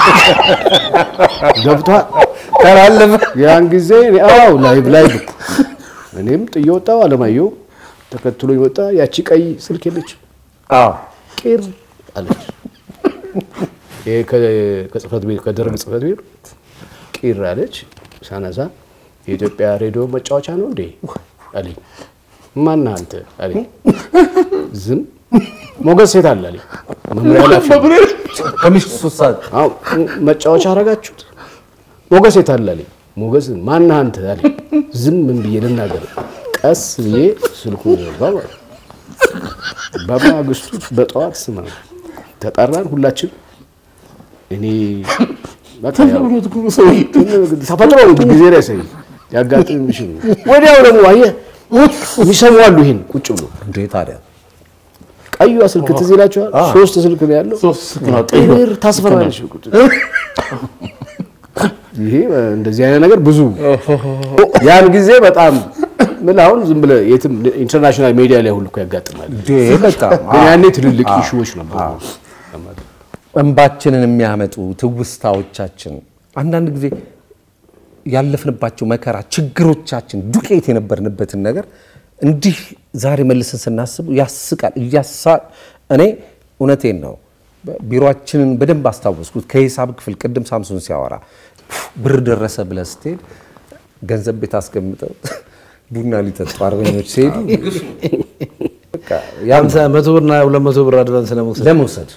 ገብቷ ተራለፈ ያን ጊዜ አው ላይቭ ላይቭ እኔም ጥየወጣው አለማየሁ ተከትሎኝ ወጣ ያቺ ቀይ ስልክ የለች አዎ ቂር አለች ይሄ ከጽፈት ቤት ከደረግ ጽፈት ቤት ቂር አለች ሳነሳ የኢትዮጵያ ሬዲዮ መጫወቻ ነው እንዴ አለኝ ማን አንተ አለኝ ዝም ሞገስ ሴት አለ አለኝ መምሪያ ላፊ ከምሽቱ ሶስት ሰዓት አው መጫወቻ አረጋችሁት ሞገስ ሴት አለ አለኝ ሞገስ ማን አንተ አለኝ ዝም ምን ብዬ ልናገር ቀስ ብዬ ስልኩን ባባ በማግስቱ በጠዋት ስማ ተጣራን ሁላችን እኔ ተፈጥሮት ኩሩ ሰው ተፈጥሮ ጊዜ ረሰይ ያጋጥምሽ ወዲያው ደግሞ አየ የሚሰማሉ ይሄን ቁጭ ብሎ እንዴ ታዲያ ቀዩ ስልክ ትዝ ይላችኋል ሶስት ስልክ ነው ያለው ሶስት ስልክ ነው ቀይር ታስፈራለሽ ቁጭ ይሄ እንደዚህ አይነት ነገር ብዙ ያን ጊዜ በጣም ምን አሁን ዝም ብለ የትም ኢንተርናሽናል ሚዲያ ላይ ሁሉ ያጋጥማል እንዴ በጣም ያኔ ትልልቅ ኢሹዎች ነበሩ እንባችንን የሚያመጡ ትውስታዎቻችን አንዳንድ ጊዜ ያለፍንባቸው መከራ ችግሮቻችን ዱቄት የነበርንበትን ነገር እንዲህ ዛሬ መልሰን ስናስብ ያስቃል ያሳ እኔ እውነቴን ነው ቢሮአችንን በደንብ አስታውስኩት ከሂሳብ ክፍል ቅድም ሳምሶን ሲያወራ ብር ደረሰ ብለህ ስትሄድ ገንዘብ ቤት አስቀምጠው ቡና ሊጠጡ አርበኞች ሲሄዱ በቃ ያንተ መቶ ብርና ሁለት መቶ ብር አድቫንስ ለመውሰድ ለመውሰድ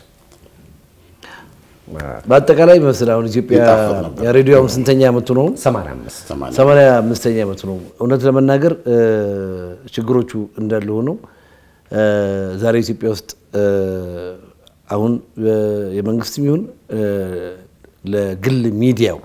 በአጠቃላይ መስላ አሁን ኢትዮጵያ የሬዲዮ ስንተኛ ዓመቱ ነው? ሰማንያ አምስት ሰማንያ አምስተኛ ዓመቱ ነው። እውነት ለመናገር ችግሮቹ እንዳሉ ሆነው ዛሬ ኢትዮጵያ ውስጥ አሁን የመንግስትም ይሁን ለግል ሚዲያው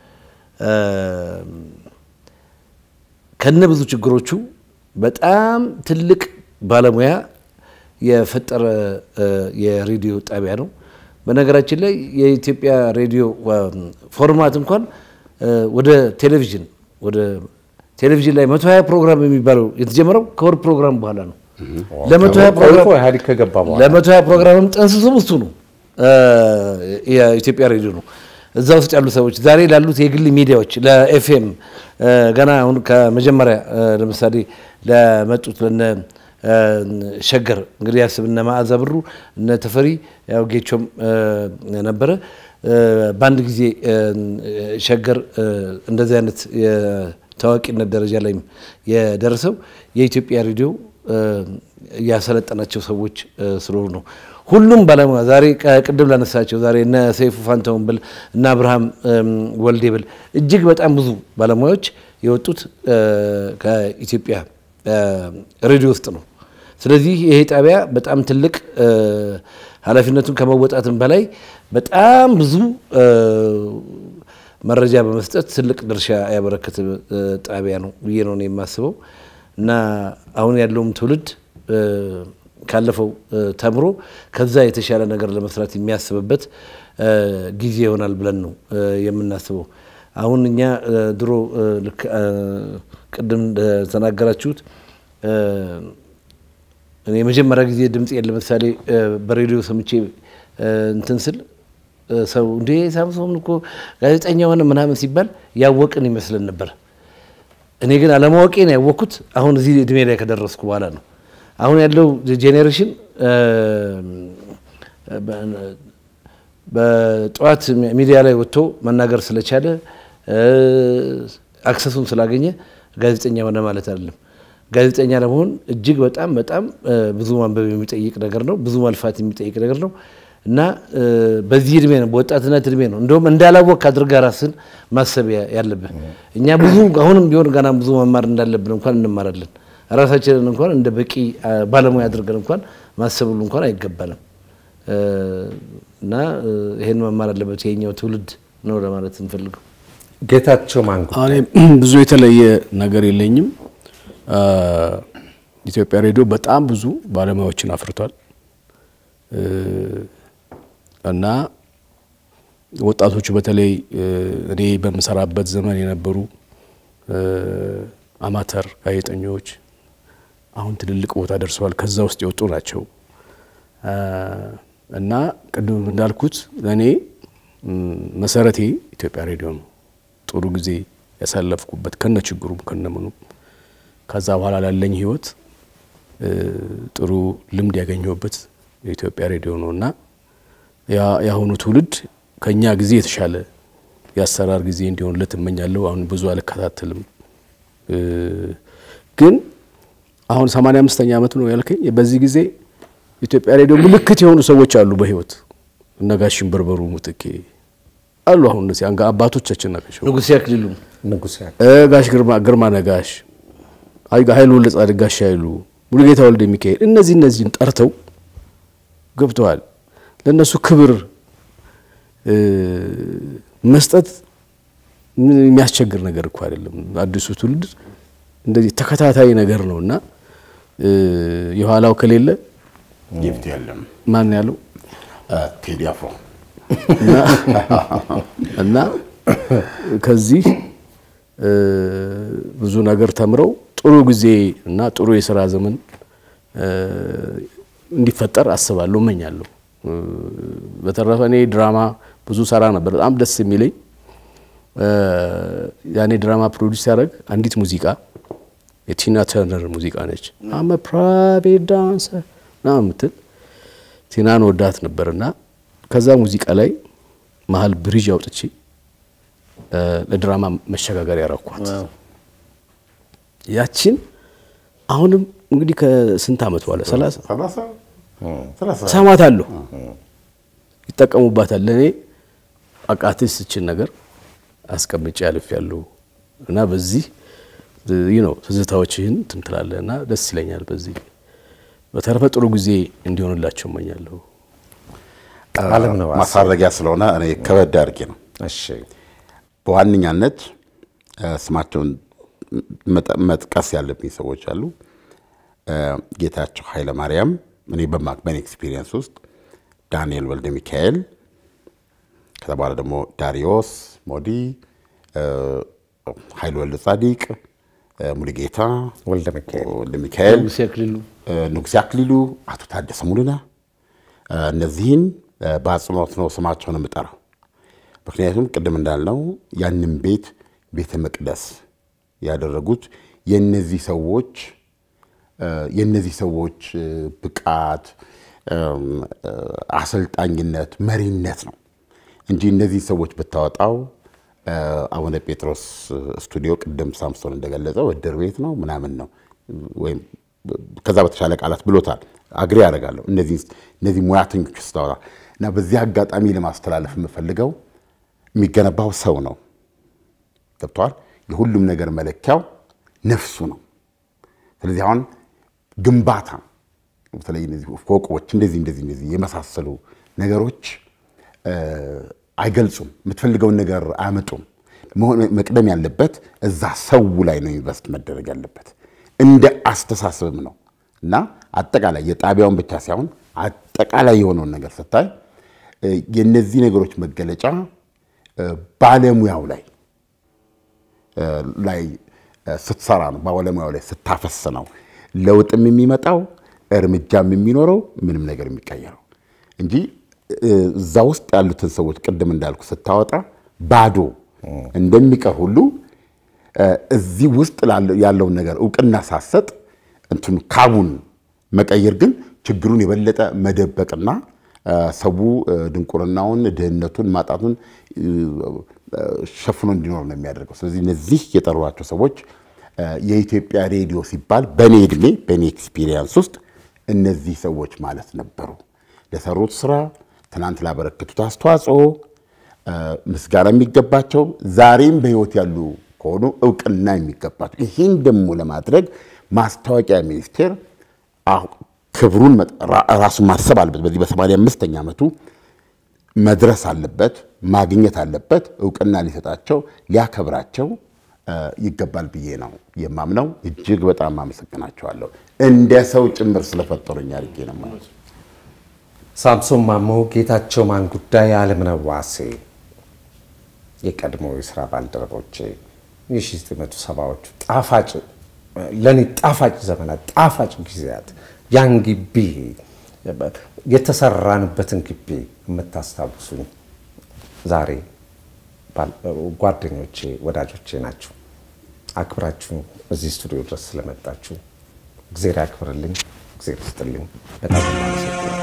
ከነ ብዙ ችግሮቹ በጣም ትልቅ ባለሙያ የፈጠረ የሬዲዮ ጣቢያ ነው። በነገራችን ላይ የኢትዮጵያ ሬዲዮ ፎርማት እንኳን ወደ ቴሌቪዥን ወደ ቴሌቪዥን ላይ መቶ ሀያ ፕሮግራም የሚባለው የተጀመረው ከወር ፕሮግራም በኋላ ነው። ለመቶ ሀያ ፕሮግራም ኢህአዴግ ከገባ በኋላ ለመቶ ሀያ ፕሮግራምም ጠንስሶ ውስጡ ነው የኢትዮጵያ ሬዲዮ ነው። እዛ ውስጥ ያሉ ሰዎች ዛሬ ላሉት የግል ሚዲያዎች ለኤፍኤም ገና አሁን ከመጀመሪያ ለምሳሌ ለመጡት ለነ ሸገር እንግዲህ ያስብና ማዕዛ ብሩ እነ ተፈሪ ያው ጌቾም ነበረ ባንድ ጊዜ ሸገር እንደዚህ አይነት የታዋቂነት ደረጃ ላይ የደረሰው የኢትዮጵያ ሬዲዮ ያሰለጠናቸው ሰዎች ስለሆኑ ነው። ሁሉም ባለሙያ ዛሬ ቅድም ላነሳቸው ዛሬ እነ ሰይፉ ፋንታውን ብል እና አብርሃም ወልዴ ብል እጅግ በጣም ብዙ ባለሙያዎች የወጡት ከኢትዮጵያ ሬዲዮ ውስጥ ነው። ስለዚህ ይሄ ጣቢያ በጣም ትልቅ ኃላፊነቱን ከመወጣትም በላይ በጣም ብዙ መረጃ በመስጠት ትልቅ ድርሻ ያበረከተ ጣቢያ ነው ብዬ ነው የማስበው እና አሁን ያለውም ትውልድ ካለፈው ተምሮ ከዛ የተሻለ ነገር ለመስራት የሚያስብበት ጊዜ ይሆናል ብለን ነው የምናስበው። አሁን እኛ ድሮ ቅድም ተናገራችሁት እኔ መጀመሪያ ጊዜ ድምጽ ለምሳሌ በሬዲዮ ሰምቼ እንትን ስል ሰው እንዴ ሳምሶን እኮ ጋዜጠኛ ሆነ ምናምን ሲባል ያወቅን ይመስለን ነበር። እኔ ግን አለማወቄን ያወቅኩት አሁን እዚህ እድሜ ላይ ከደረስኩ በኋላ ነው። አሁን ያለው ጄኔሬሽን በጠዋት ሚዲያ ላይ ወጥቶ መናገር ስለቻለ አክሰሱን ስላገኘ ጋዜጠኛ ሆነ ማለት አይደለም። ጋዜጠኛ ለመሆን እጅግ በጣም በጣም ብዙ ማንበብ የሚጠይቅ ነገር ነው፣ ብዙ ማልፋት የሚጠይቅ ነገር ነው እና በዚህ እድሜ ነው በወጣትነት እድሜ ነው እንደውም እንዳላወቅ አድርጋ ራስን ማሰብ ያለብህ። እኛ ብዙ አሁንም ቢሆን ገና ብዙ መማር እንዳለብን እንኳን እንማራለን። ራሳችንን እንኳን እንደ በቂ ባለሙያ አድርገን እንኳን ማሰብ ሁሉ እንኳን አይገባንም እና ይሄን መማር አለበት የኛው ትውልድ ነው ለማለት እንፈልገው። ጌታቸው ማንጉ እኔ ብዙ የተለየ ነገር የለኝም። ኢትዮጵያ ሬዲዮ በጣም ብዙ ባለሙያዎችን አፍርቷል እና ወጣቶቹ በተለይ እኔ በመሰራበት ዘመን የነበሩ አማተር ጋዜጠኞች አሁን ትልልቅ ቦታ ደርሰዋል። ከዛ ውስጥ የወጡ ናቸው እና ቅድም እንዳልኩት እኔ መሰረቴ ኢትዮጵያ ሬዲዮ ነው። ጥሩ ጊዜ ያሳለፍኩበት ከነ ችግሩም ከነምኑ ከዛ በኋላ ላለኝ ህይወት ጥሩ ልምድ ያገኘሁበት የኢትዮጵያ ሬዲዮ ነውና ያ ያሁኑ ትውልድ ከኛ ጊዜ የተሻለ ያሰራር ጊዜ እንዲሆንለት እመኛለሁ። አሁን ብዙ አልከታተልም ግን አሁን ሰማንያ አምስተኛ ዓመት ነው ያልከኝ። በዚህ ጊዜ ኢትዮጵያ ሬዲዮ ምልክት የሆኑ ሰዎች አሉ በህይወት እነጋሽን በርበሩ ሙጥቄ አሉ። አሁን እነዚህ አንጋ አባቶቻችን ናቸው። ንጉስ ያክሊሉ ንጉስ ያክ ጋሽ ግርማ ግርማ ነጋሽ አይጋ ኃይሉ ለጻድቅ ጋሽ ኃይሉ ሙሉጌታ ወልደ ሚካኤል እነዚህ እነዚህን ጠርተው ገብተዋል። ለነሱ ክብር መስጠት የሚያስቸግር ነገር እኮ አይደለም። አዲሱ ትውልድ እንደዚህ ተከታታይ ነገር ነውና የኋላው ከሌለ ይፍት የለም። ማን ያለው ቴዲ አፍሮ እና ከዚህ ብዙ ነገር ተምረው ጥሩ ጊዜ እና ጥሩ የሥራ ዘመን እንዲፈጠር አስባለሁ እመኛለሁ። በተረፈ እኔ ድራማ ብዙ ሰራ ነበር። በጣም ደስ የሚለኝ ያኔ ድራማ ፕሮዲዩስ ያደረግ አንዲት ሙዚቃ የቲና ተርነር ሙዚቃ ነች I'm a private dancer ነው ምትል ቲናን ወዳት ነበርና ከዛ ሙዚቃ ላይ መሃል ብሪጅ አውጥቼ ለድራማ መሸጋገር ያረኳት ያቺን አሁንም እንግዲህ ከስንት አመት በኋላ ሰላሳ ሰላሳ ሰማታለሁ ይተቀሙባታል ለኔ አቃተስ እቺን ነገር አስቀምጬ ያልፍ ያለው እና በዚህ you know ትዝታዎችን ትንትላለና ደስ ይለኛል በዚህ በተረፈ ጥሩ ጊዜ እንዲሆንላችሁ መኛለሁ ዓለም ነው ማሳረጊያ ስለሆነ እኔ ከበድ አድርጌ ነው እሺ በዋንኛነት ስማቸውን መጥቀስ ያለብኝ ሰዎች አሉ ጌታቸው ኃይለ ማርያም እኔ በማክበን ኤክስፒሪየንስ ውስጥ ዳንኤል ወልደ ሚካኤል ከበኋላ ደግሞ ዳሪዮስ ሞዲ ኃይለ ወልደ ጻዲቅ ሙሉጌታ ወልደ ሚካኤል ወልደ ሚካኤል ንጉሴ አክሊሉ ንጉሴ አክሊሉ አቶ ታደሰ ሙሉና እነዚህን በአጽንኦት ነው ስማቸውን የምጠራው ምክንያቱም ቅድም እንዳልነው ያንን ቤት ቤተ መቅደስ ያደረጉት የነዚህ ሰዎች የነዚህ ሰዎች ብቃት አሰልጣኝነት መሪነት ነው እንጂ እነዚህ ሰዎች በታወጣው አቡነ ጴጥሮስ ስቱዲዮ ቅድም ሳምሶን እንደገለጸው ወደር ቤት ነው ምናምን ነው ወይም ከዛ በተሻለ ቃላት ብሎታል አግሪ ያደርጋለሁ እነዚህ እነዚህ ሙያተኞች ስታወራ እና በዚህ አጋጣሚ ለማስተላለፍ የምፈልገው የሚገነባው ሰው ነው ገብቷል የሁሉም ነገር መለኪያው ነፍሱ ነው ስለዚህ አሁን ግንባታ በተለይ እነዚህ ፎቆች እንደዚህ እንደዚህ እንደዚህ የመሳሰሉ ነገሮች አይገልጹም የምትፈልገው ነገር አያመጡም መቅደም ያለበት እዛ ሰው ላይ ነው ኢንቨስት መደረግ ያለበት እንደ አስተሳሰብም ነው እና አጠቃላይ የጣቢያውን ብቻ ሳይሆን አጠቃላይ የሆነው ነገር ስታይ የነዚህ ነገሮች መገለጫ ባለሙያው ላይ ላይ ስትሰራ ነው ባለሙያው ላይ ስታፈስ ነው ለውጥም የሚመጣው እርምጃም የሚኖረው ምንም ነገር የሚቀየረው እንጂ እዛ ውስጥ ያሉትን ሰዎች ቅድም እንዳልኩ ስታወጣ ባዶ እንደሚቀር ሁሉ እዚህ ውስጥ ያለው ነገር ዕውቅና ሳሰጥ እንትኑ ካቡን መቀየር ግን ችግሩን የበለጠ መደበቅና ሰው ድንቁርናውን ድህነቱን ማጣቱን ሸፍኖ እንዲኖር ነው የሚያደርገው ስለዚህ እነዚህ የጠሯቸው ሰዎች የኢትዮጵያ ሬዲዮ ሲባል በኔ እድሜ በኔ ኤክስፒሪየንስ ውስጥ እነዚህ ሰዎች ማለት ነበሩ ለሰሩት ስራ ትናንት ላበረከቱት አስተዋጽኦ ምስጋና የሚገባቸው ዛሬም በህይወት ያሉ ሆኖ ዕውቅና የሚገባቸው ይሄን ደግሞ ለማድረግ ማስታወቂያ ሚኒስቴር ክብሩን ራሱ ማሰብ አለበት በዚህ በ85ኛ ዓመቱ መድረስ አለበት ማግኘት አለበት ዕውቅና ሊሰጣቸው ሊያከብራቸው ይገባል ብዬ ነው የማምነው እጅግ በጣም አመሰግናቸዋለሁ እንደ ሰው ጭምር ስለፈጠሩኝ አርጌ ነው ማለት ሳምሶን ማሞ ጌታቸው ማን ጉዳይ ዓለምነህ ዋሴ የቀድሞ የሥራ ባልደረቦቼ የ1970ዎቹ ጣፋጭ ለኔ ጣፋጭ ዘመናት ጣፋጭ ጊዜያት ያን ግቢ የተሰራንበትን ግቢ የምታስታውሱኝ ዛሬ ጓደኞቼ ወዳጆቼ ናችሁ አክብራችሁ እዚህ ስቱዲዮ ድረስ ስለመጣችሁ እግዚአብሔር ያክብርልኝ እግዚአብሔር ይስጥልኝ በጣም አመሰግናለሁ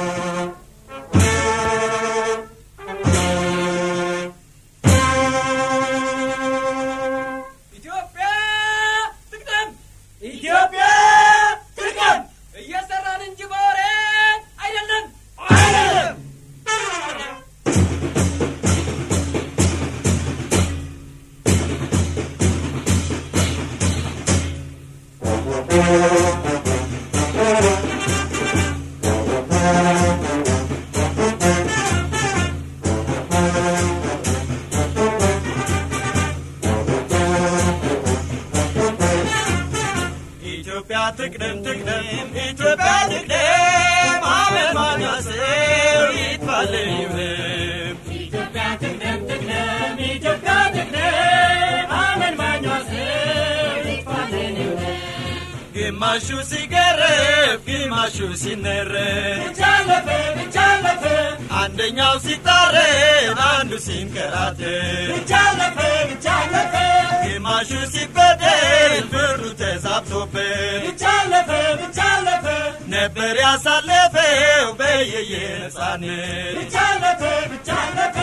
ግማሹ ሲገረፍ ግማሹ ሲነረፍ ቻለፈ ቻለፈ አንደኛው ሲታረድ አንዱ ሲንከራተት ብቻ አለፈ ብቻ አለፈ ግማሹ ሲበደል ፍርዱ ተዛብቶበት ብቻ አለፈ ብቻ አለፈ ነበር ያሳለፈው በየየ ነፃነት ብቻ አለፈ ብቻ አለፈ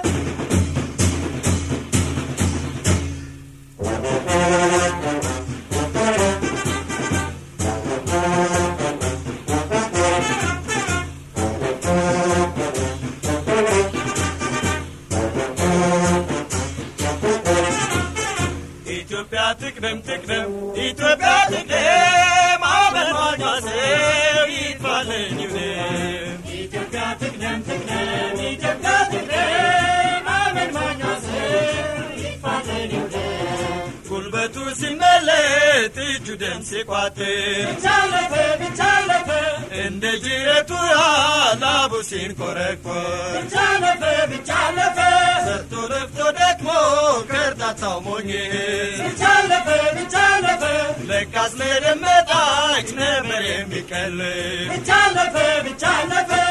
ኢትዮጵያ ትቅደም ትቅደም ኢትዮጵያ ትቅደም አበማጋሰው ይጥፋልኝ ይሁን ኢትዮጵያ ትቅደም ትቅደም ኢትዮጵያ ትቅደም አበማጋሰው ይጥፋልኝ ይሁን ጉልበቱ ሲመለጥ እጁ ደም ሲቋጥር ብቻ አለፈ ብቻ አለፈ እንደ ጅረቱ ላቡ ሲንኮረኮር ብቻ አለፈ ብቻ አለፈ ሰርቶ ለፍቶ ደክሞ ከርታታው ሞኝ ብቻ አለፈ ብቻ አለፈ ለካስ ለደመጣች ነበር የሚቀልብ ብቻ አለፈ ብቻ አለፈ